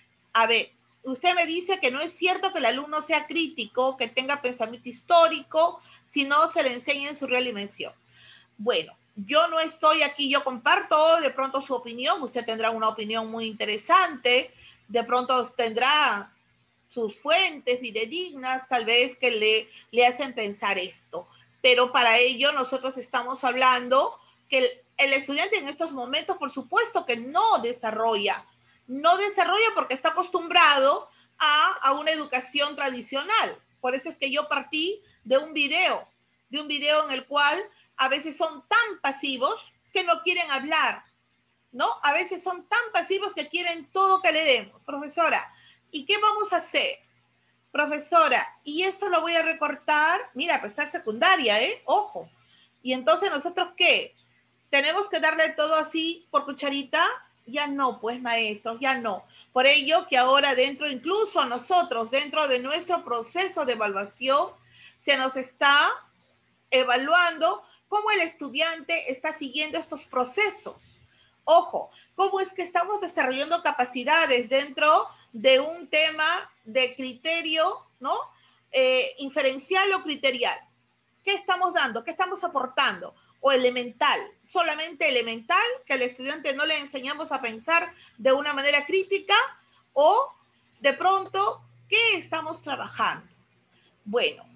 A ver, usted me dice que no es cierto que el alumno sea crítico, que tenga pensamiento histórico, si no se le enseña en su real dimensión. Bueno, yo no estoy aquí, yo comparto de pronto su opinión, usted tendrá una opinión muy interesante, de pronto tendrá sus fuentes y de dignas, tal vez que le, le hacen pensar esto. Pero para ello nosotros estamos hablando que el, el estudiante en estos momentos, por supuesto que no desarrolla, no desarrolla porque está acostumbrado a, a una educación tradicional. Por eso es que yo partí de un video, de un video en el cual a veces son tan pasivos que no quieren hablar, ¿no? A veces son tan pasivos que quieren todo que le demos. Profesora, ¿y qué vamos a hacer? Profesora, y eso lo voy a recortar, mira, pues estar secundaria, ¿eh? Ojo. Y entonces, ¿nosotros qué? ¿Tenemos que darle todo así por cucharita? Ya no, pues, maestros, ya no. Por ello que ahora dentro, incluso nosotros, dentro de nuestro proceso de evaluación, se nos está evaluando cómo el estudiante está siguiendo estos procesos. Ojo, cómo es que estamos desarrollando capacidades dentro de un tema de criterio, ¿no? Eh, inferencial o criterial. ¿Qué estamos dando? ¿Qué estamos aportando? O elemental, solamente elemental, que al estudiante no le enseñamos a pensar de una manera crítica, o de pronto, ¿qué estamos trabajando? Bueno,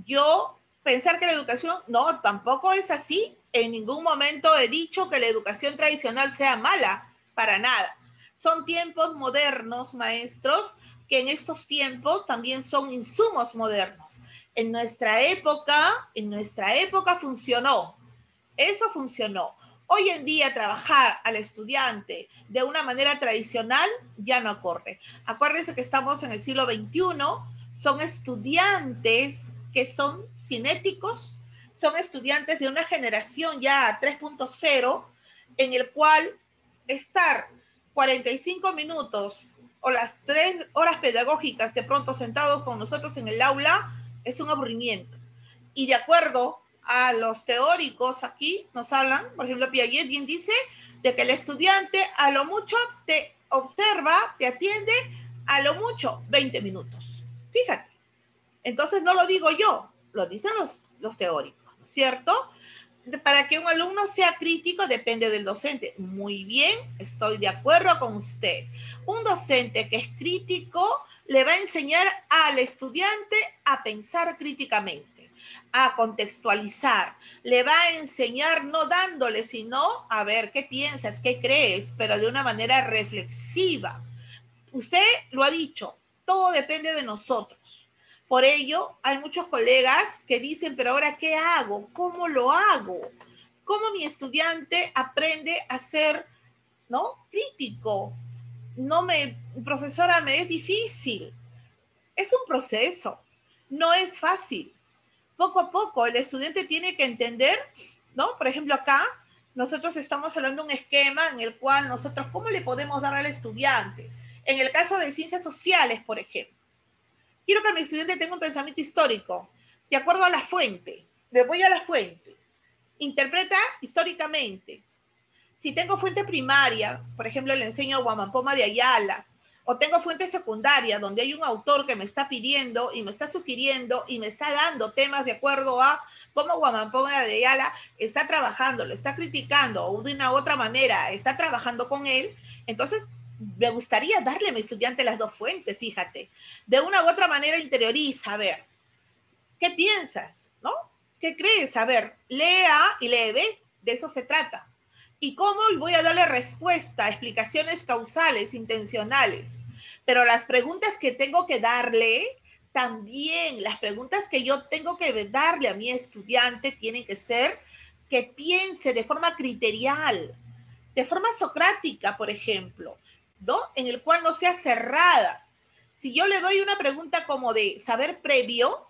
yo pensar que la educación, no, tampoco es así. En ningún momento he dicho que la educación tradicional sea mala, para nada. Son tiempos modernos, maestros, que en estos tiempos también son insumos modernos. En nuestra época, en nuestra época funcionó. Eso funcionó. Hoy en día trabajar al estudiante de una manera tradicional ya no corre. Acuérdense que estamos en el siglo veintiuno, son estudiantes que son cinéticos, son estudiantes de una generación ya tres punto cero, en el cual estar cuarenta y cinco minutos o las tres horas pedagógicas de pronto sentados con nosotros en el aula es un aburrimiento. Y de acuerdo a los teóricos aquí nos hablan, por ejemplo, Piaget bien dice de que el estudiante a lo mucho te observa, te atiende a lo mucho veinte minutos. Fíjate. Entonces no lo digo yo, lo dicen los, los teóricos, ¿no es cierto? Para que un alumno sea crítico depende del docente. Muy bien, estoy de acuerdo con usted. Un docente que es crítico le va a enseñar al estudiante a pensar críticamente, a contextualizar. Le va a enseñar no dándole, sino a ver qué piensas, qué crees, pero de una manera reflexiva. Usted lo ha dicho, todo depende de nosotros. Por ello, hay muchos colegas que dicen, pero ahora, ¿qué hago? ¿Cómo lo hago? ¿Cómo mi estudiante aprende a ser, ¿no? crítico? No me, profesora, me es difícil. Es un proceso, no es fácil. Poco a poco el estudiante tiene que entender, ¿no? Por ejemplo, acá nosotros estamos hablando de un esquema en el cual nosotros, ¿cómo le podemos dar al estudiante? En el caso de ciencias sociales, por ejemplo, quiero que mi estudiante tenga un pensamiento histórico, de acuerdo a la fuente. Le voy a la fuente. Interpreta históricamente. Si tengo fuente primaria, por ejemplo, le enseño a Huamampoma de Ayala, o tengo fuente secundaria, donde hay un autor que me está pidiendo y me está sugiriendo y me está dando temas de acuerdo a cómo Huamampoma de Ayala está trabajando, lo está criticando, o de una u otra manera está trabajando con él, entonces me gustaría darle a mi estudiante las dos fuentes, fíjate. De una u otra manera interioriza, a ver, ¿qué piensas? ¿No? ¿Qué crees? A ver, lee A y lee B, de eso se trata. ¿Y cómo? Voy a darle respuesta, explicaciones causales, intencionales. Pero las preguntas que tengo que darle, también las preguntas que yo tengo que darle a mi estudiante tienen que ser que piense de forma criterial, de forma socrática, por ejemplo, ¿no? En el cual no sea cerrada. Si yo le doy una pregunta como de saber previo,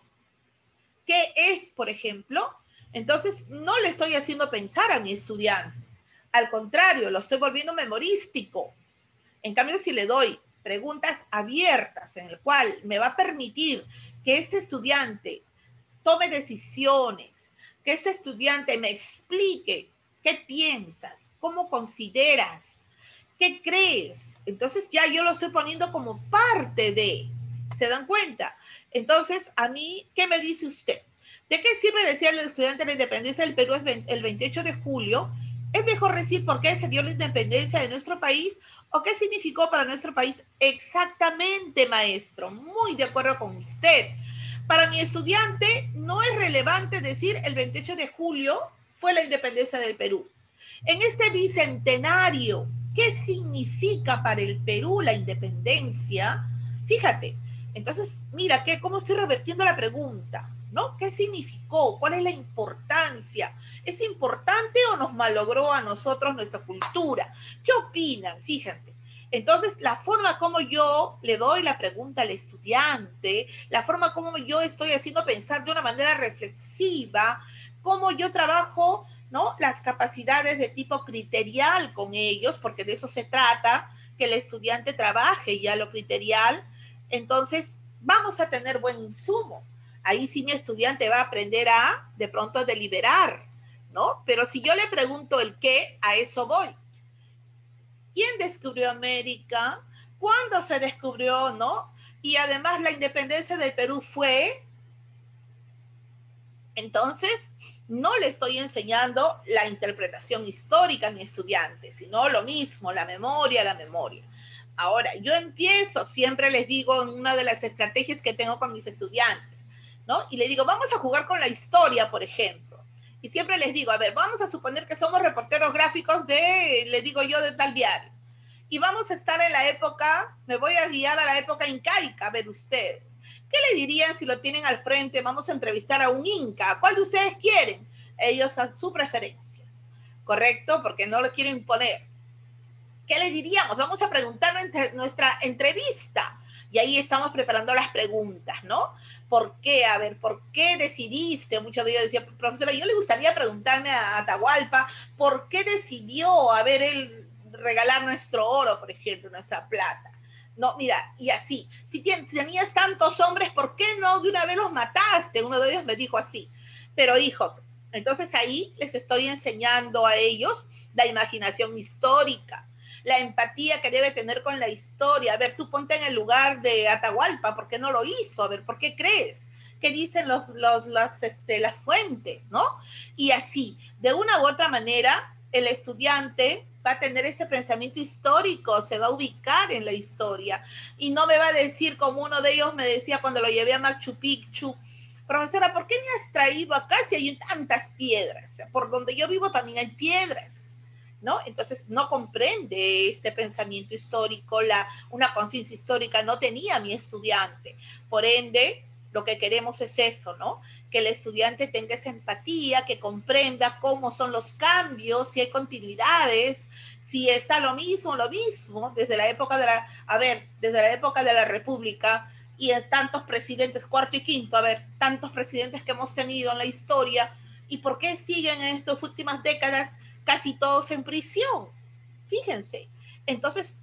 ¿qué es, por ejemplo? Entonces, no le estoy haciendo pensar a mi estudiante. Al contrario, lo estoy volviendo memorístico. En cambio, si le doy preguntas abiertas en el cual me va a permitir que este estudiante tome decisiones, que este estudiante me explique qué piensas, cómo consideras, qué crees. Entonces ya yo lo estoy poniendo como parte de, ¿se dan cuenta? Entonces, a mí, ¿qué me dice usted? ¿De qué sirve decir al estudiante la independencia del Perú es el veintiocho de julio? ¿Es mejor decir por qué se dio la independencia de nuestro país o qué significó para nuestro país? Exactamente, maestro, muy de acuerdo con usted. Para mi estudiante no es relevante decir el veintiocho de julio fue la independencia del Perú. En este bicentenario, ¿qué significa para el Perú la independencia? Fíjate, entonces, mira, que, cómo estoy revertiendo la pregunta, ¿no? ¿Qué significó? ¿Cuál es la importancia? ¿Es importante o nos malogró a nosotros nuestra cultura? ¿Qué opinan? Fíjate. Entonces, la forma como yo le doy la pregunta al estudiante, la forma como yo estoy haciendo pensar de una manera reflexiva, cómo yo trabajo, ¿no?, las capacidades de tipo criterial con ellos, porque de eso se trata, que el estudiante trabaje ya lo criterial, entonces vamos a tener buen insumo. Ahí sí mi estudiante va a aprender a, de pronto, a deliberar, ¿no? Pero si yo le pregunto el qué, a eso voy. ¿Quién descubrió América? ¿Cuándo se descubrió, no? Y además la independencia del Perú fue... Entonces, no le estoy enseñando la interpretación histórica a mi estudiante, sino lo mismo, la memoria, la memoria. Ahora, yo empiezo, siempre les digo, en una de las estrategias que tengo con mis estudiantes, ¿no? Y le digo, vamos a jugar con la historia, por ejemplo. Y siempre les digo, a ver, vamos a suponer que somos reporteros gráficos de, le digo yo, de tal diario. Y vamos a estar en la época, me voy a guiar a la época incaica, a ver ustedes. ¿Qué le dirían si lo tienen al frente? Vamos a entrevistar a un inca. ¿Cuál de ustedes quieren? Ellos a su preferencia, ¿correcto? Porque no lo quieren imponer. ¿Qué le diríamos? Vamos a preguntar nuestra entrevista. Y ahí estamos preparando las preguntas, ¿no? ¿Por qué? A ver, ¿por qué decidiste? Muchos de ellos decían, profesora, yo le gustaría preguntarme a Atahualpa, ¿por qué decidió, a ver, él regalar nuestro oro, por ejemplo, nuestra plata? No, mira, y así, si tenías tantos hombres, ¿por qué no de una vez los mataste? Uno de ellos me dijo así. Pero hijos, entonces ahí les estoy enseñando a ellos la imaginación histórica, la empatía que debe tener con la historia. A ver, tú ponte en el lugar de Atahualpa, ¿por qué no lo hizo? A ver, ¿por qué crees? ¿Qué dicen los, los, las, este, las fuentes, no? Y así, de una u otra manera, el estudiante va a tener ese pensamiento histórico, se va a ubicar en la historia y no me va a decir, como uno de ellos me decía cuando lo llevé a Machu Picchu, profesora, ¿por qué me has traído acá si hay tantas piedras? Por donde yo vivo también hay piedras, ¿no? Entonces no comprende este pensamiento histórico, la, una conciencia histórica no tenía mi estudiante. Por ende, lo que queremos es eso, ¿no? Que el estudiante tenga esa empatía, que comprenda cómo son los cambios, si hay continuidades, si está lo mismo, lo mismo, desde la época de la, a ver, desde la época de la República y tantos presidentes, cuarto y quinto, a ver, tantos presidentes que hemos tenido en la historia, y por qué siguen en estas últimas décadas casi todos en prisión. Fíjense. Entonces,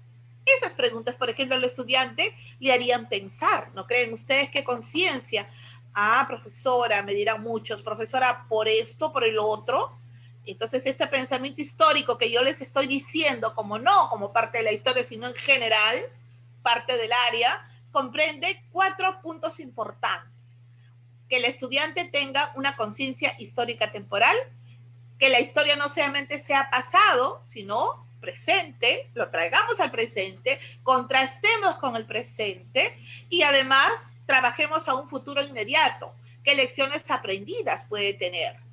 esas preguntas, por ejemplo, al estudiante le harían pensar, ¿no creen ustedes qué conciencia? Ah, profesora, me dirán muchos, profesora, por esto, por el otro. Entonces, este pensamiento histórico que yo les estoy diciendo, como no como parte de la historia, sino en general, parte del área, comprende cuatro puntos importantes. Que el estudiante tenga una conciencia histórica temporal, que la historia no solamente sea pasado, sino presente, lo traigamos al presente, contrastemos con el presente y además trabajemos a un futuro inmediato. ¿Qué lecciones aprendidas puede tener?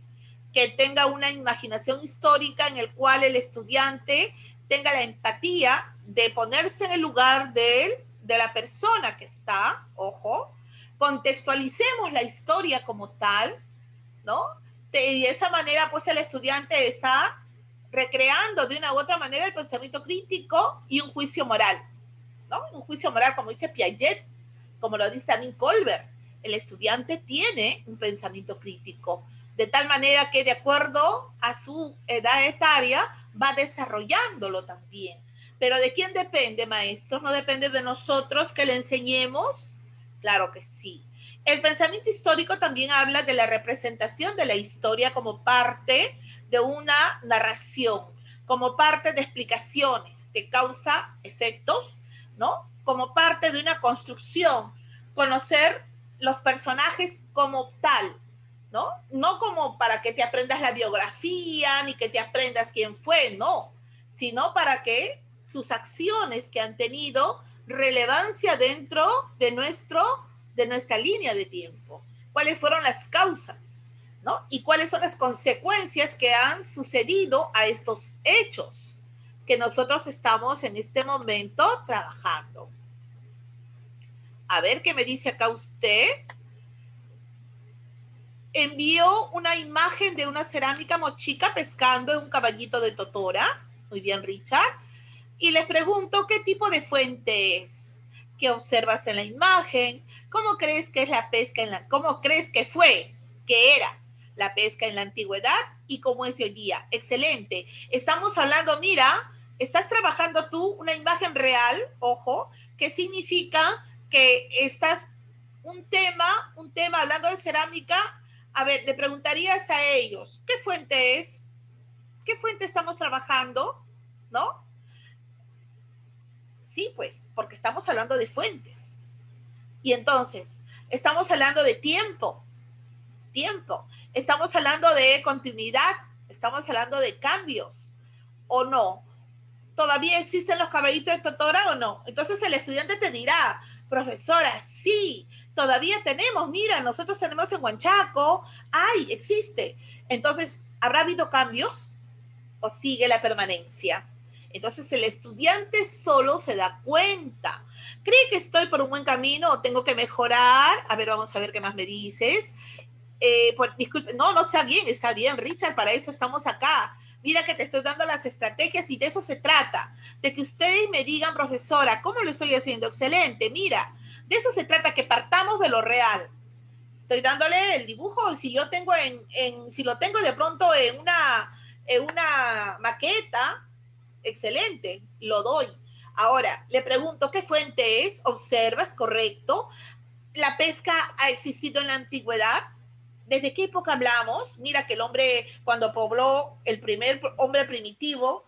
que tenga una imaginación histórica en el cual el estudiante tenga la empatía de ponerse en el lugar de él, de la persona que está, ojo, contextualicemos la historia como tal, ¿no? Y de esa manera, pues el estudiante está recreando de una u otra manera el pensamiento crítico y un juicio moral, ¿no? Un juicio moral, como dice Piaget, como lo dice también Colbert. El estudiante tiene un pensamiento crítico, de tal manera que de acuerdo a su edad etaria va desarrollándolo también. Pero ¿de quién depende, maestros? ¿No depende de nosotros que le enseñemos? Claro que sí. El pensamiento histórico también habla de la representación de la historia como parte de una narración, como parte de explicaciones de causa, efectos, ¿no? Como parte de una construcción, conocer los personajes como tal, ¿no? No como para que te aprendas la biografía, ni que te aprendas quién fue, no, sino para que sus acciones que han tenido relevancia dentro de, nuestro, de nuestra línea de tiempo. ¿Cuáles fueron las causas? ¿No? Y cuáles son las consecuencias que han sucedido a estos hechos que nosotros estamos en este momento trabajando. A ver qué me dice acá usted. Envió una imagen de una cerámica mochica pescando en un caballito de totora. Muy bien, Richard. Y les pregunto, ¿qué tipo de fuente es? ¿Qué observas en la imagen? ¿Cómo crees que es la pesca en la... ¿Cómo crees que fue, que era la pesca en la antigüedad y cómo es hoy día? Excelente. Estamos hablando, mira, estás trabajando tú una imagen real, ojo, que significa que estás un tema, un tema hablando de cerámica. A ver, le preguntarías a ellos, ¿qué fuente es? ¿Qué fuente estamos trabajando? ¿No? Sí, pues, porque estamos hablando de fuentes. Y entonces, estamos hablando de tiempo, tiempo. Estamos hablando de continuidad, estamos hablando de cambios, ¿o no? ¿Todavía existen los caballitos de totora o no? Entonces el estudiante te dirá, profesora, sí, todavía tenemos, mira, nosotros tenemos en Huanchaco, ay, existe. Entonces, ¿habrá habido cambios o sigue la permanencia? Entonces el estudiante solo se da cuenta. ¿Cree que estoy por un buen camino o tengo que mejorar? A ver, vamos a ver qué más me dices. Eh, por, disculpe, no, no está bien, está bien, Richard, para eso estamos acá. Mira que te estoy dando las estrategias y de eso se trata. De que ustedes me digan, profesora, ¿cómo lo estoy haciendo? Excelente, mira, de eso se trata, que partamos de lo real. Estoy dándole el dibujo, si yo tengo en, en si lo tengo de pronto en una, en una maqueta, excelente, lo doy. Ahora, le pregunto, ¿qué fuente es? ¿Observas? ¿Correcto? ¿La pesca ha existido en la antigüedad? ¿Desde qué época hablamos? Mira que el hombre, cuando pobló, el primer hombre primitivo,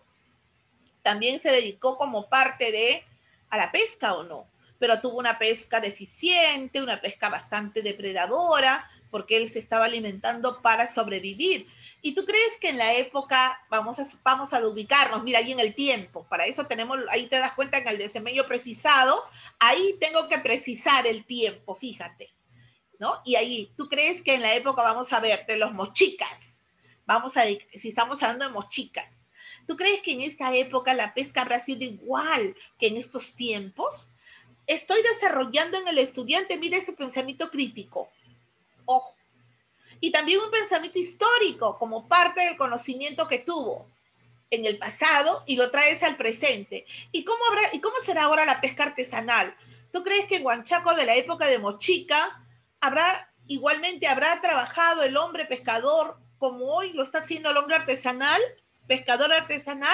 también se dedicó como parte de a la pesca, ¿o no? Pero tuvo una pesca deficiente, una pesca bastante depredadora, porque él se estaba alimentando para sobrevivir. ¿Y tú crees que en la época, vamos a, vamos a ubicarnos, mira, ahí en el tiempo, para eso tenemos, ahí te das cuenta en el desempeño precisado, ahí tengo que precisar el tiempo, fíjate, ¿no? Y ahí, ¿tú crees que en la época, vamos a ver, de los mochicas, vamos a, si estamos hablando de mochicas, ¿tú crees que en esta época la pesca habrá sido igual que en estos tiempos? Estoy desarrollando en el estudiante, mira, ese pensamiento crítico, ojo, y también un pensamiento histórico como parte del conocimiento que tuvo en el pasado y lo traes al presente. ¿Y cómo, habrá, y cómo será ahora la pesca artesanal? ¿Tú crees que en Huanchaco de la época de Mochica habrá, igualmente habrá trabajado el hombre pescador como hoy lo está haciendo el hombre artesanal, pescador artesanal?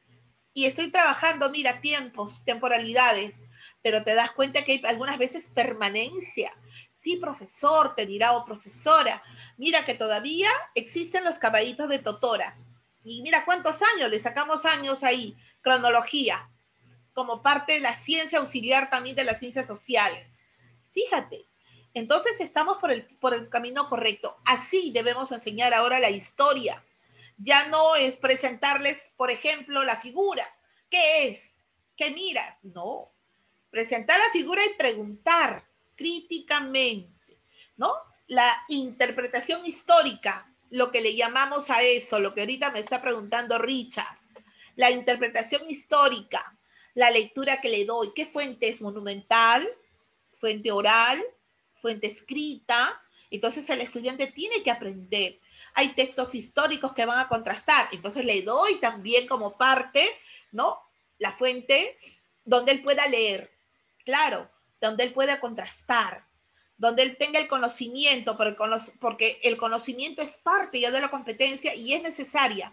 Y estoy trabajando, mira, tiempos, temporalidades, pero te das cuenta que hay algunas veces permanencia. Sí, profesor, te dirá, o profesora, mira que todavía existen los caballitos de totora. Y mira cuántos años, le sacamos años ahí, cronología, como parte de la ciencia auxiliar también de las ciencias sociales. Fíjate, entonces estamos por el, por el camino correcto. Así debemos enseñar ahora la historia. Ya no es presentarles, por ejemplo, la figura. ¿Qué es? ¿Qué miras? No. Presentar la figura y preguntar críticamente, ¿no? La interpretación histórica, lo que le llamamos a eso, lo que ahorita me está preguntando Richard, la interpretación histórica, la lectura que le doy. ¿Qué fuente es? Monumental, fuente oral, fuente escrita. Entonces el estudiante tiene que aprender. Hay textos históricos que van a contrastar. Entonces le doy también como parte, ¿no? La fuente donde él pueda leer. Claro, donde él pueda contrastar, donde él tenga el conocimiento, porque el conocimiento es parte ya de la competencia y es necesaria.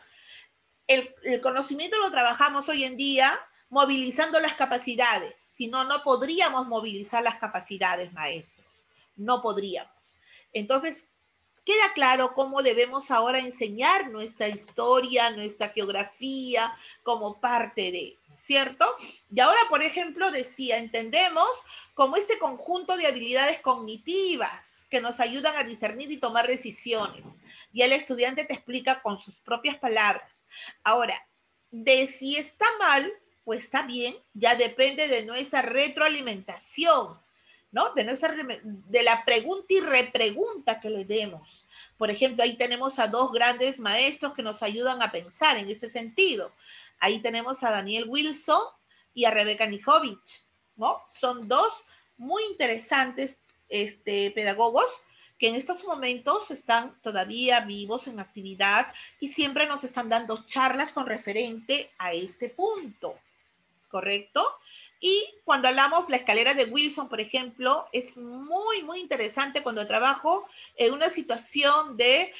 El, el conocimiento lo trabajamos hoy en día movilizando las capacidades. Si no, no podríamos movilizar las capacidades, maestros. No podríamos. Entonces, queda claro cómo debemos ahora enseñar nuestra historia, nuestra geografía como parte de, ¿cierto? Y ahora, por ejemplo, decía, entendemos como este conjunto de habilidades cognitivas que nos ayudan a discernir y tomar decisiones. Y el estudiante te explica con sus propias palabras. Ahora, de si está mal o está bien, ya depende de nuestra retroalimentación, ¿no? De, nuestra, de la pregunta y repregunta que le demos. Por ejemplo, ahí tenemos a dos grandes maestros que nos ayudan a pensar en ese sentido. Ahí tenemos a Daniel Wilson y a Rebeca Nijovic, ¿no? Son dos muy interesantes este, pedagogos que en estos momentos están todavía vivos en actividad y siempre nos están dando charlas con referente a este punto, ¿correcto? Y cuando hablamos la escalera de Wilson, por ejemplo, es muy, muy interesante cuando trabajo en una situación de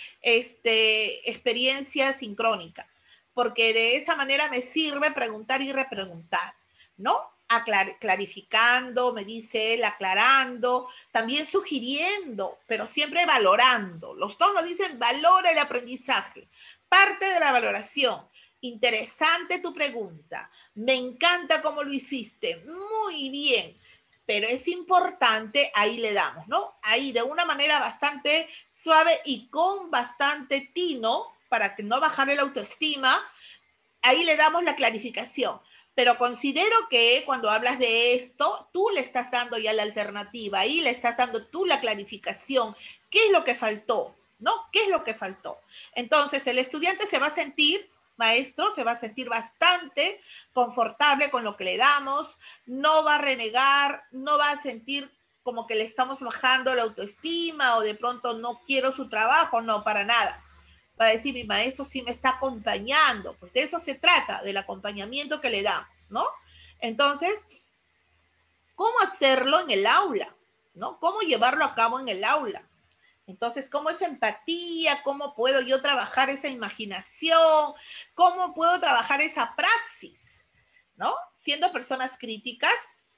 este, experiencia sincrónica, porque de esa manera me sirve preguntar y repreguntar, ¿no? Aclar- clarificando, me dice él, aclarando, también sugiriendo, pero siempre valorando. Los dos nos dicen, valora el aprendizaje. Parte de la valoración. Interesante tu pregunta. Me encanta cómo lo hiciste. Muy bien. Pero es importante, ahí le damos, ¿no? Ahí de una manera bastante suave y con bastante tino, para que no bajarle la autoestima, ahí le damos la clarificación. Pero considero que cuando hablas de esto, tú le estás dando ya la alternativa, ahí le estás dando tú la clarificación. ¿Qué es lo que faltó? ¿No? ¿Qué es lo que faltó? Entonces, el estudiante se va a sentir, maestro, se va a sentir bastante confortable con lo que le damos, no va a renegar, no va a sentir como que le estamos bajando la autoestima o de pronto no quiero su trabajo, no, para nada. Va a decir, mi maestro sí me está acompañando. Pues de eso se trata, del acompañamiento que le damos, ¿no? Entonces, ¿cómo hacerlo en el aula? ¿No? ¿Cómo llevarlo a cabo en el aula? Entonces, ¿cómo es empatía? ¿Cómo puedo yo trabajar esa imaginación? ¿Cómo puedo trabajar esa praxis? ¿No? Siendo personas críticas,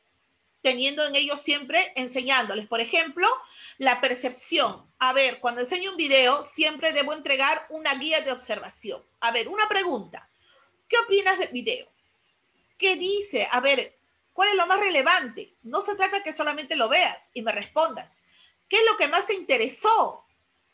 teniendo en ellos siempre, enseñándoles, por ejemplo, la percepción. A ver, cuando enseño un video, siempre debo entregar una guía de observación. A ver, una pregunta. ¿Qué opinas del video? ¿Qué dice? A ver, ¿cuál es lo más relevante? No se trata que solamente lo veas y me respondas. ¿Qué es lo que más te interesó?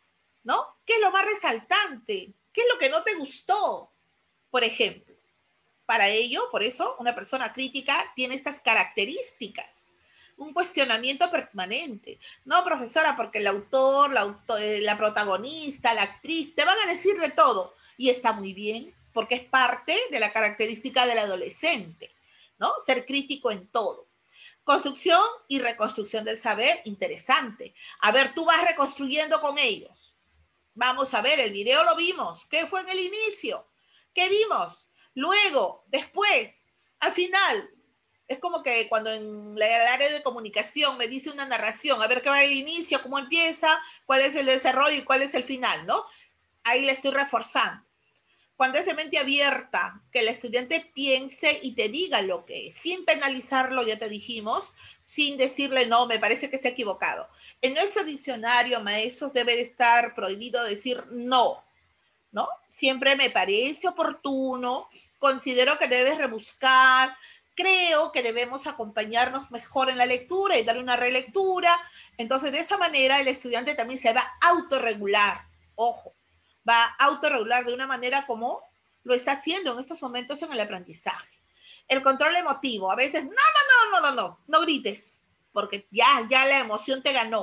¿No? ¿Qué es lo más resaltante? ¿Qué es lo que no te gustó? Por ejemplo, para ello, por eso, una persona crítica tiene estas características. Un cuestionamiento permanente. No, profesora, porque el autor, la, autor, la protagonista, la actriz, te van a decir de todo. Y está muy bien, porque es parte de la característica del adolescente, ¿no? Ser crítico en todo. Construcción y reconstrucción del saber, interesante. A ver, tú vas reconstruyendo con ellos. Vamos a ver, el video lo vimos. ¿Qué fue en el inicio? ¿Qué vimos? Luego, después, al final. Es como que cuando en el área de comunicación me dice una narración, a ver qué va el inicio, cómo empieza, cuál es el desarrollo y cuál es el final, ¿no? Ahí le estoy reforzando. Cuando es de mente abierta, que el estudiante piense y te diga lo que es, sin penalizarlo, ya te dijimos, sin decirle, no, me parece que está equivocado. En nuestro diccionario, maestros, debe de estar prohibido decir no, ¿no? Siempre me parece oportuno, considero que debes rebuscar, creo que debemos acompañarnos mejor en la lectura y darle una relectura. Entonces, de esa manera, el estudiante también se va a autorregular. Ojo, va a autorregular de una manera como lo está haciendo en estos momentos en el aprendizaje. El control emotivo. A veces, no, no, no, no, no, no, no grites, porque ya, ya la emoción te ganó.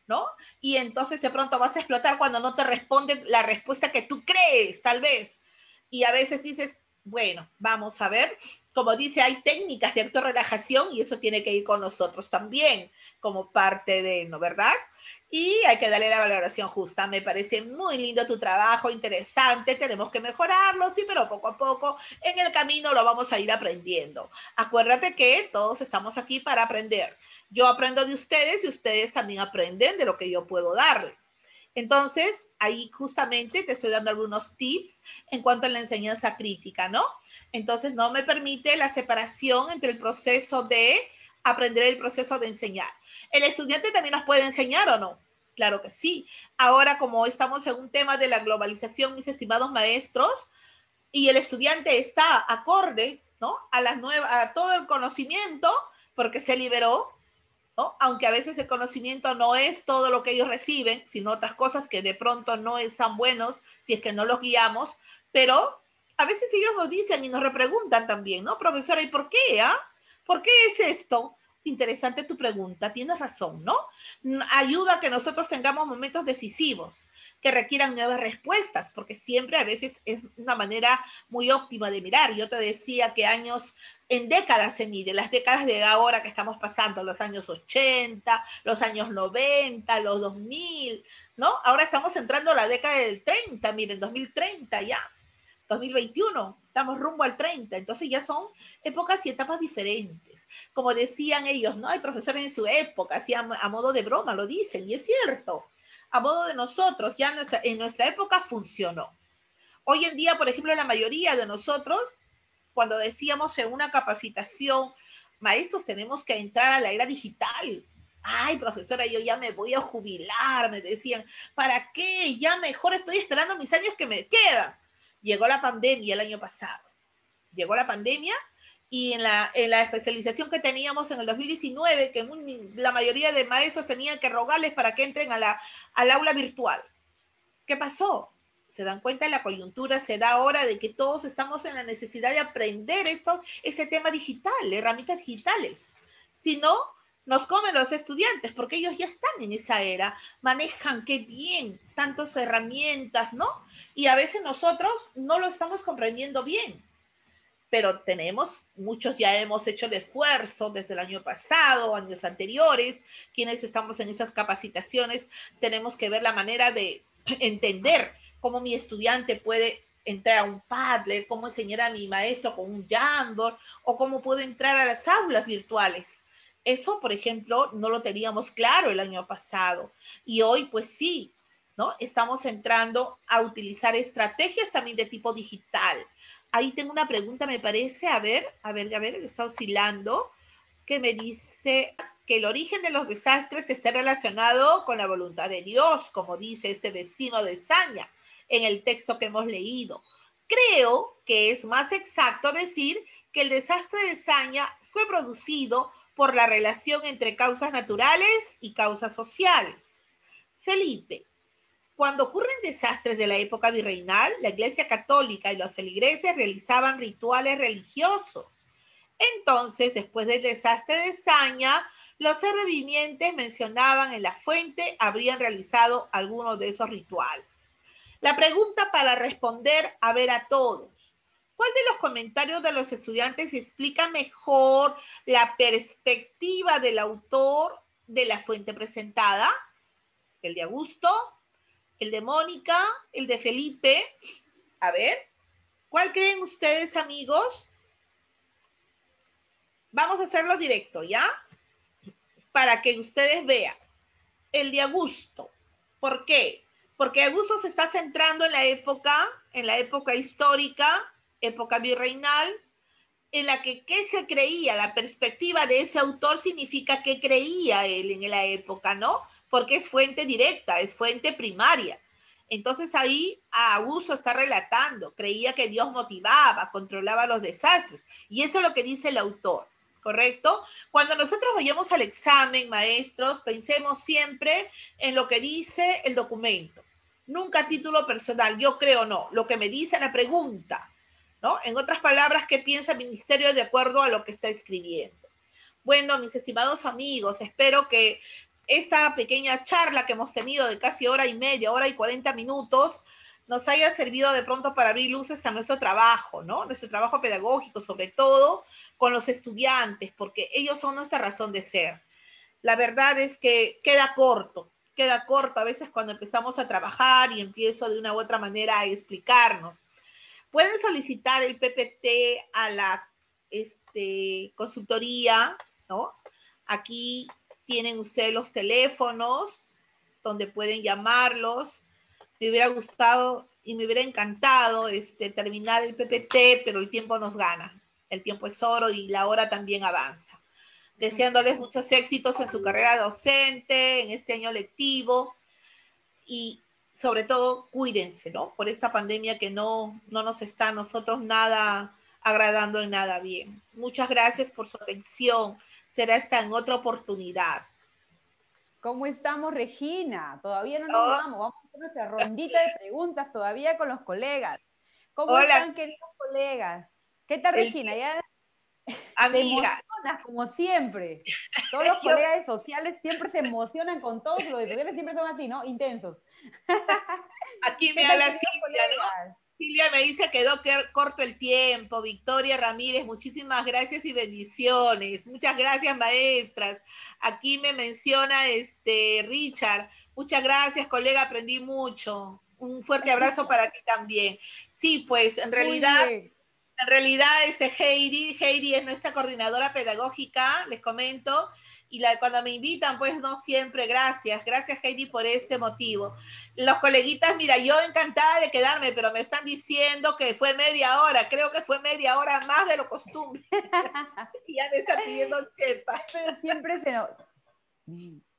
¿no? Y entonces de pronto vas a explotar cuando no te responden la respuesta que tú crees, tal vez. Y a veces dices, bueno, vamos a ver. Como dice, hay técnicas de autorrelajación y eso tiene que ir con nosotros también, como parte de, ¿no? ¿Verdad? Y hay que darle la valoración justa. Me parece muy lindo tu trabajo, interesante, tenemos que mejorarlo, sí, pero poco a poco en el camino lo vamos a ir aprendiendo. Acuérdate que todos estamos aquí para aprender. Yo aprendo de ustedes y ustedes también aprenden de lo que yo puedo darle. Entonces, ahí justamente te estoy dando algunos tips en cuanto a la enseñanza crítica, ¿no? Entonces, no me permite la separación entre el proceso de aprender y el proceso de enseñar. ¿El estudiante también nos puede enseñar o no? Claro que sí. Ahora, como estamos en un tema de la globalización, mis estimados maestros, y el estudiante está acorde, ¿no? A, las nuevas, a todo el conocimiento, porque se liberó, ¿no? Aunque a veces el conocimiento no es todo lo que ellos reciben, sino otras cosas que de pronto no están buenos si es que no los guiamos, pero a veces ellos nos dicen y nos repreguntan también, ¿no? Profesora, ¿y por qué? ¿Ah? ¿Por qué es esto? Interesante tu pregunta, tienes razón, ¿no? Ayuda a que nosotros tengamos momentos decisivos que requieran nuevas respuestas, porque siempre a veces es una manera muy óptima de mirar. Yo te decía que años, en décadas se mide, las décadas de ahora que estamos pasando, los años ochenta, los años noventa, los dos mil, ¿no? Ahora estamos entrando a la década del treinta, miren, dos mil treinta ya, dos mil veintiuno, estamos rumbo al treinta, entonces ya son épocas y etapas diferentes. Como decían ellos, ¿no? Hay profesores en su época, así a, a modo de broma lo dicen, y es cierto. A modo de nosotros, ya nuestra, en nuestra época funcionó. Hoy en día, por ejemplo, la mayoría de nosotros, cuando decíamos en una capacitación, maestros, tenemos que entrar a la era digital. Ay, profesora, yo ya me voy a jubilar, me decían. ¿Para qué? Ya mejor estoy esperando mis años que me quedan. Llegó la pandemia el año pasado. Llegó la pandemia y en la, en la especialización que teníamos en el dos mil diecinueve, que muy, la mayoría de maestros tenían que rogarles para que entren a la, al aula virtual. ¿Qué pasó? Se dan cuenta de la coyuntura, se da ahora de que todos estamos en la necesidad de aprender esto, ese tema digital, herramientas digitales. Si no, nos comen los estudiantes, porque ellos ya están en esa era, manejan qué bien tantas herramientas, ¿no? Y a veces nosotros no lo estamos comprendiendo bien. Pero tenemos, muchos ya hemos hecho el esfuerzo desde el año pasado, años anteriores, quienes estamos en esas capacitaciones, tenemos que ver la manera de entender cómo mi estudiante puede entrar a un Padlet, cómo enseñar a mi maestro con un Jamboard, o cómo puede entrar a las aulas virtuales. Eso, por ejemplo, no lo teníamos claro el año pasado. Y hoy, pues sí, ¿no? Estamos entrando a utilizar estrategias también de tipo digital. Ahí tengo una pregunta, me parece, a ver, a ver, a ver, está oscilando, que me dice que el origen de los desastres está relacionado con la voluntad de Dios, como dice este vecino de Zaña en el texto que hemos leído. Creo que es más exacto decir que el desastre de Zaña fue producido por la relación entre causas naturales y causas sociales. Felipe, cuando ocurren desastres de la época virreinal, la Iglesia Católica y los feligreses realizaban rituales religiosos. Entonces, después del desastre de Zaña, los sobrevivientes mencionaban en la fuente habrían realizado algunos de esos rituales. La pregunta para responder a ver a todos. ¿Cuál de los comentarios de los estudiantes explica mejor la perspectiva del autor de la fuente presentada? ¿El de Augusto? ¿El de Mónica? ¿El de Felipe? A ver, ¿cuál creen ustedes, amigos? Vamos a hacerlo directo, ¿ya? Para que ustedes vean. El de Augusto. ¿Por qué? Porque Augusto se está centrando en la época, en la época histórica, época virreinal, en la que ¿qué se creía? La perspectiva de ese autor significa que creía él en la época, ¿no? Porque es fuente directa, es fuente primaria. Entonces ahí Augusto está relatando, creía que Dios motivaba, controlaba los desastres. Y eso es lo que dice el autor, ¿correcto? Cuando nosotros vayamos al examen, maestros, pensemos siempre en lo que dice el documento. Nunca a título personal, yo creo no, lo que me dice la pregunta, ¿no? En otras palabras, ¿qué piensa el ministerio de acuerdo a lo que está escribiendo? Bueno, mis estimados amigos, espero que esta pequeña charla que hemos tenido de casi hora y media, hora y cuarenta minutos, nos haya servido de pronto para abrir luces a nuestro trabajo, ¿no? Nuestro trabajo pedagógico, sobre todo con los estudiantes, porque ellos son nuestra razón de ser. La verdad es que queda corto, queda corto a veces cuando empezamos a trabajar y empiezo de una u otra manera a explicarnos. Pueden solicitar el P P T a la este, consultoría, ¿no? Aquí tienen ustedes los teléfonos donde pueden llamarlos. Me hubiera gustado y me hubiera encantado este, terminar el P P T, pero el tiempo nos gana. El tiempo es oro y la hora también avanza. Deseándoles muchos éxitos en su carrera docente, en este año lectivo, y sobre todo cuídense, ¿no? Por esta pandemia que no, no nos está a nosotros nada agradando en nada bien. Muchas gracias por su atención. Será hasta en otra oportunidad. ¿Cómo estamos, Regina? Todavía no nos oh. vamos. Vamos a hacer nuestra rondita de preguntas todavía con los colegas. ¿Cómo Hola. están, queridos colegas? ¿Qué tal, El... Regina? ¿Ya Amiga. Te emocionas, como siempre? Todos los colegas sociales siempre se emocionan con todos. Los estudiantes siempre son así, ¿no? Intensos. Aquí me habla Silvia, ¿no? Silvia me dice que quedó corto el tiempo. Victoria Ramírez, muchísimas gracias y bendiciones. Muchas gracias, maestras. Aquí me menciona este Richard. Muchas gracias, colega, aprendí mucho. Un fuerte abrazo para ti también. Sí, pues en realidad, en realidad este Heidi, Heidi es nuestra coordinadora pedagógica, les comento. Y la, cuando me invitan, pues no siempre, gracias. Gracias, Heidi, por este motivo. Los coleguitas, mira, yo encantada de quedarme, pero me están diciendo que fue media hora. Creo que fue media hora más de lo costumbre. Y ya me están pidiendo chepa. Pero siempre se nos...